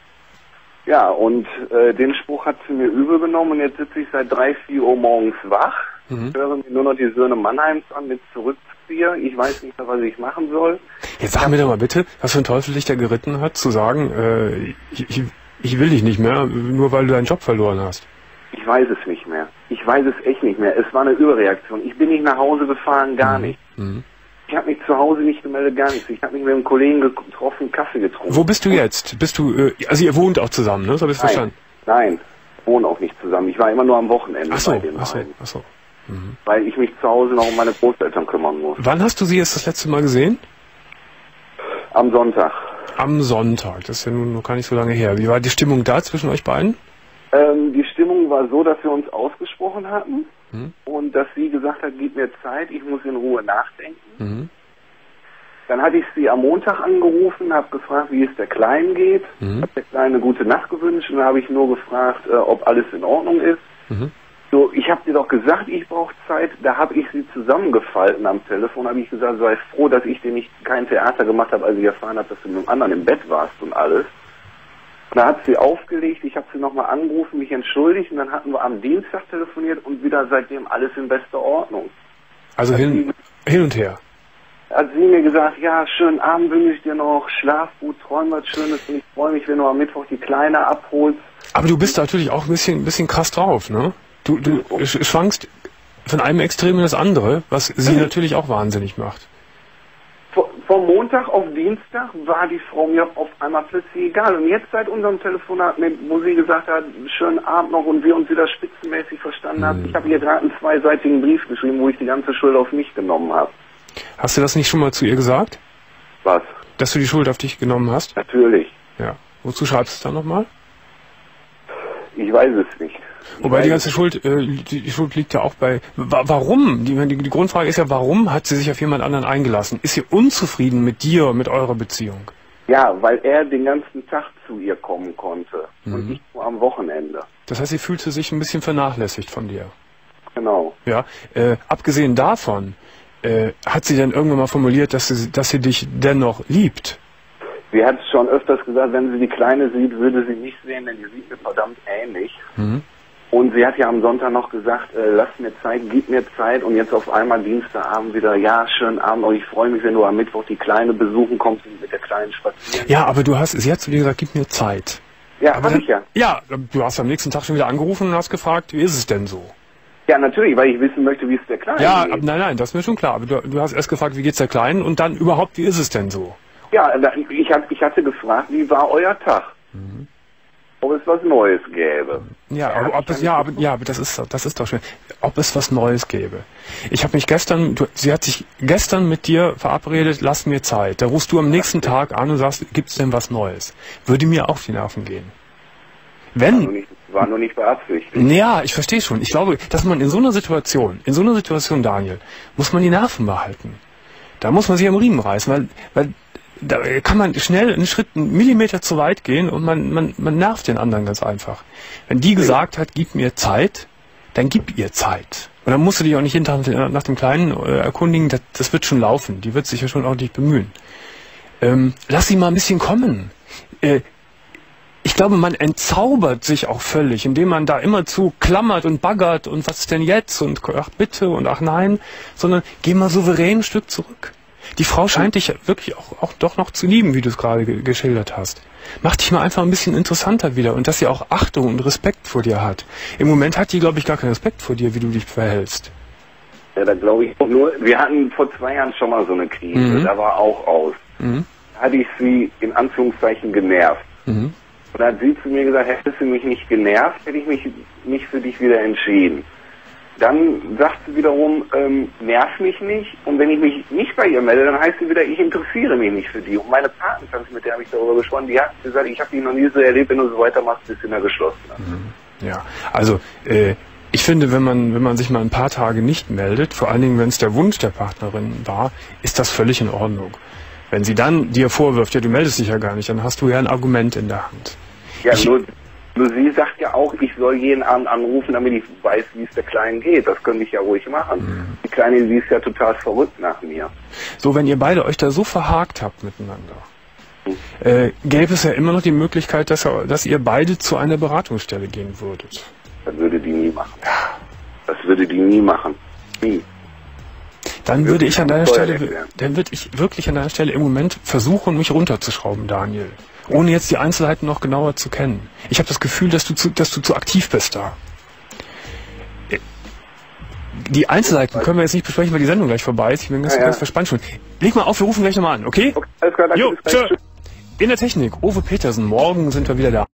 Ja, und äh, den Spruch hat sie mir übel genommen. Und jetzt sitze ich seit drei, vier Uhr morgens wach. Mhm. Höre mir nur noch die Söhne Mannheims an mit Zurückzieher. Ich weiß nicht mehr, was ich machen soll. Jetzt sag mir doch mal bitte, was für ein Teufel dich da geritten hat, zu sagen, äh, ich, ich, ich will dich nicht mehr, nur weil du deinen Job verloren hast. Ich weiß es nicht mehr. Ich weiß es echt nicht mehr. Es war eine Überreaktion. Ich bin nicht nach Hause gefahren, gar mhm. nicht. Mhm. Ich habe mich zu Hause nicht gemeldet, gar nichts. Ich habe mich mit einem Kollegen getroffen, Kaffee getrunken. Wo bist du jetzt? Bist du, äh, also ihr wohnt auch zusammen, ne? So habe ich es verstanden. Nein, wohnen auch nicht zusammen. Ich war immer nur am Wochenende ach so, bei den ach so, beiden. ach so. Mhm. Weil ich mich zu Hause noch um meine Großeltern kümmern muss. Wann hast du sie jetzt das letzte Mal gesehen? Am Sonntag. Am Sonntag, das ist ja nun noch gar nicht so lange her. Wie war die Stimmung da zwischen euch beiden? Ähm, die Stimmung war so, dass wir uns ausgesprochen hatten Mhm. und dass sie gesagt hat, gib mir Zeit, ich muss in Ruhe nachdenken. Mhm. Dann hatte ich sie am Montag angerufen, habe gefragt, wie es der Kleinen geht. Mhm. Habe der Kleinen eine gute Nacht gewünscht und dann habe ich nur gefragt, äh, ob alles in Ordnung ist. Mhm. So, ich habe dir doch gesagt, ich brauche Zeit. Da habe ich sie zusammengefalten am Telefon, habe ich gesagt, sei froh, dass ich dir nicht kein Theater gemacht habe, als ich erfahren habe, dass du mit einem anderen im Bett warst und alles. Und da hat sie aufgelegt, ich habe sie nochmal angerufen, mich entschuldigt und dann hatten wir am Dienstag telefoniert und wieder seitdem alles in bester Ordnung. Also hin, hin und her. Hat sie mir gesagt, ja, schönen Abend wünsche ich dir noch, schlaf gut, träum was Schönes und ich freue mich, wenn du am Mittwoch die Kleine abholst. Aber du bist natürlich auch ein bisschen, ein bisschen krass drauf, ne? Du, du sch- schwankst von einem Extrem in das andere, was sie natürlich auch wahnsinnig macht. V- Vom Montag auf Dienstag war die Frau mir auf einmal plötzlich egal. Und jetzt seit unserem Telefonat, mit- wo sie gesagt hat, schönen Abend noch und wir uns wieder spitzenmäßig verstanden haben, Hm. ich habe ihr gerade einen zweiseitigen Brief geschrieben, wo ich die ganze Schuld auf mich genommen habe. Hast du das nicht schon mal zu ihr gesagt? Was? Dass du die Schuld auf dich genommen hast? Natürlich. Ja. Wozu schreibst du es dann nochmal? Ich weiß es nicht. Wobei Ich die weiß ganze es Schuld, äh, die, die Schuld liegt ja auch bei, wa warum? Die, die, die Grundfrage ist ja, warum hat sie sich auf jemand anderen eingelassen? Ist sie unzufrieden mit dir, mit eurer Beziehung? Ja, weil er den ganzen Tag zu ihr kommen konnte und Mhm. ich nur am Wochenende. Das heißt, sie fühlte sich ein bisschen vernachlässigt von dir. Genau. Ja. Äh, abgesehen davon, äh, hat sie dann irgendwann mal formuliert, dass sie, dass sie dich dennoch liebt? Sie hat schon öfters gesagt, wenn sie die Kleine sieht, würde sie mich sehen, denn die sieht mir verdammt ähnlich. Mhm. Und sie hat ja am Sonntag noch gesagt, äh, lass mir Zeit, gib mir Zeit. Und jetzt auf einmal Dienstagabend wieder, ja, schönen Abend. Und ich freue mich, wenn du am Mittwoch die Kleine besuchen kommst und mit der Kleinen spazieren. Ja, aber du hast, sie hat zu dir gesagt, gib mir Zeit. Ja, Aber hab dann, ich ja. Ja, du hast am nächsten Tag schon wieder angerufen und hast gefragt, wie ist es denn so? Ja, natürlich, weil ich wissen möchte, wie es der Kleinen Ja, geht. ab, nein, nein, das ist mir schon klar. Aber du, du hast erst gefragt, wie geht's der Kleinen und dann überhaupt, wie ist es denn so? Ja, da- ich, hab, ich hatte gefragt, wie war euer Tag? Mhm. Ob es was Neues gäbe. Ja, Ja, aber ob es, ja, aber, ja, aber das ist, das ist doch schön. Ob es was Neues gäbe. Ich habe mich gestern, du, sie hat sich gestern mit dir verabredet, lass mir Zeit. Da rufst du am nächsten Tag an und sagst, gibt's denn was Neues? Würde mir auf die Nerven gehen. War nur Wenn, nicht, war nur nicht beabsichtigt. ja, ich verstehe schon. Ich glaube, dass man in so einer Situation, in so einer Situation, Daniel, muss man die Nerven behalten. Da muss man sich am Riemen reißen, weil, weil da kann man schnell einen Schritt, einen Millimeter zu weit gehen und man, man, man nervt den anderen ganz einfach. Wenn die gesagt hat, gib mir Zeit, dann gib ihr Zeit. Und dann musst du dich auch nicht hinterher nach dem Kleinen äh, erkundigen, das, das wird schon laufen, die wird sich ja schon ordentlich bemühen. Ähm, lass sie mal ein bisschen kommen. Äh, ich glaube, man entzaubert sich auch völlig, indem man da immerzu klammert und baggert und was ist denn jetzt und ach bitte und ach nein, sondern geh mal souverän ein Stück zurück. Die Frau scheint dich wirklich auch, auch doch noch zu lieben, wie du es gerade ge geschildert hast. Mach dich mal einfach ein bisschen interessanter wieder und dass sie auch Achtung und Respekt vor dir hat. Im Moment hat die, glaube ich, gar keinen Respekt vor dir, wie du dich verhältst. Ja, da glaube ich nur, wir hatten vor zwei Jahren schon mal so eine Krise, Mhm. da war auch aus. Mhm. Da hatte ich sie in Anführungszeichen genervt. Mhm. Und da hat sie zu mir gesagt, hättest du mich nicht genervt, hätte ich mich nicht für dich wieder entschieden. Dann sagt sie wiederum, ähm, nerv mich nicht. Und wenn ich mich nicht bei ihr melde, dann heißt sie wieder, ich interessiere mich nicht für die. Und meine Patentante, mit der habe ich darüber gesprochen, die hat gesagt, ich habe die noch nie so erlebt, wenn du so weitermachst, bis in der geschlossen hat. Ja, also äh, ich finde, wenn man wenn man sich mal ein paar Tage nicht meldet, vor allen Dingen, wenn es der Wunsch der Partnerin war, ist das völlig in Ordnung. Wenn sie dann dir vorwirft, ja, du meldest dich ja gar nicht, dann hast du ja ein Argument in der Hand. Ja, Ich- nur, nur sie sagt ja auch, ich soll jeden Abend anrufen, damit ich weiß, wie es der Kleinen geht. Das könnte ich ja ruhig machen. Mhm. Die Kleine, die ist ja total verrückt nach mir. So, wenn ihr beide euch da so verhakt habt miteinander, äh, gäbe es ja immer noch die Möglichkeit, dass, er, dass ihr beide zu einer Beratungsstelle gehen würdet. Das würde die nie machen. Das würde die nie machen. Nie. Dann würde ich an deiner Steuer Stelle, erklären. dann würde ich wirklich an deiner Stelle im Moment versuchen, mich runterzuschrauben, Daniel. Ohne jetzt die Einzelheiten noch genauer zu kennen. Ich habe das Gefühl, dass du zu, dass du zu aktiv bist da. Äh, Die Einzelheiten können wir jetzt nicht besprechen, weil die Sendung gleich vorbei ist. Ich bin ganz, Ja, ja. ganz verspannt schon. Leg mal auf, wir rufen gleich nochmal an, okay? Okay, alles klar, danke. Jo, bis gleich. tschö. In der Technik, Uwe Petersen. Morgen sind wir wieder da.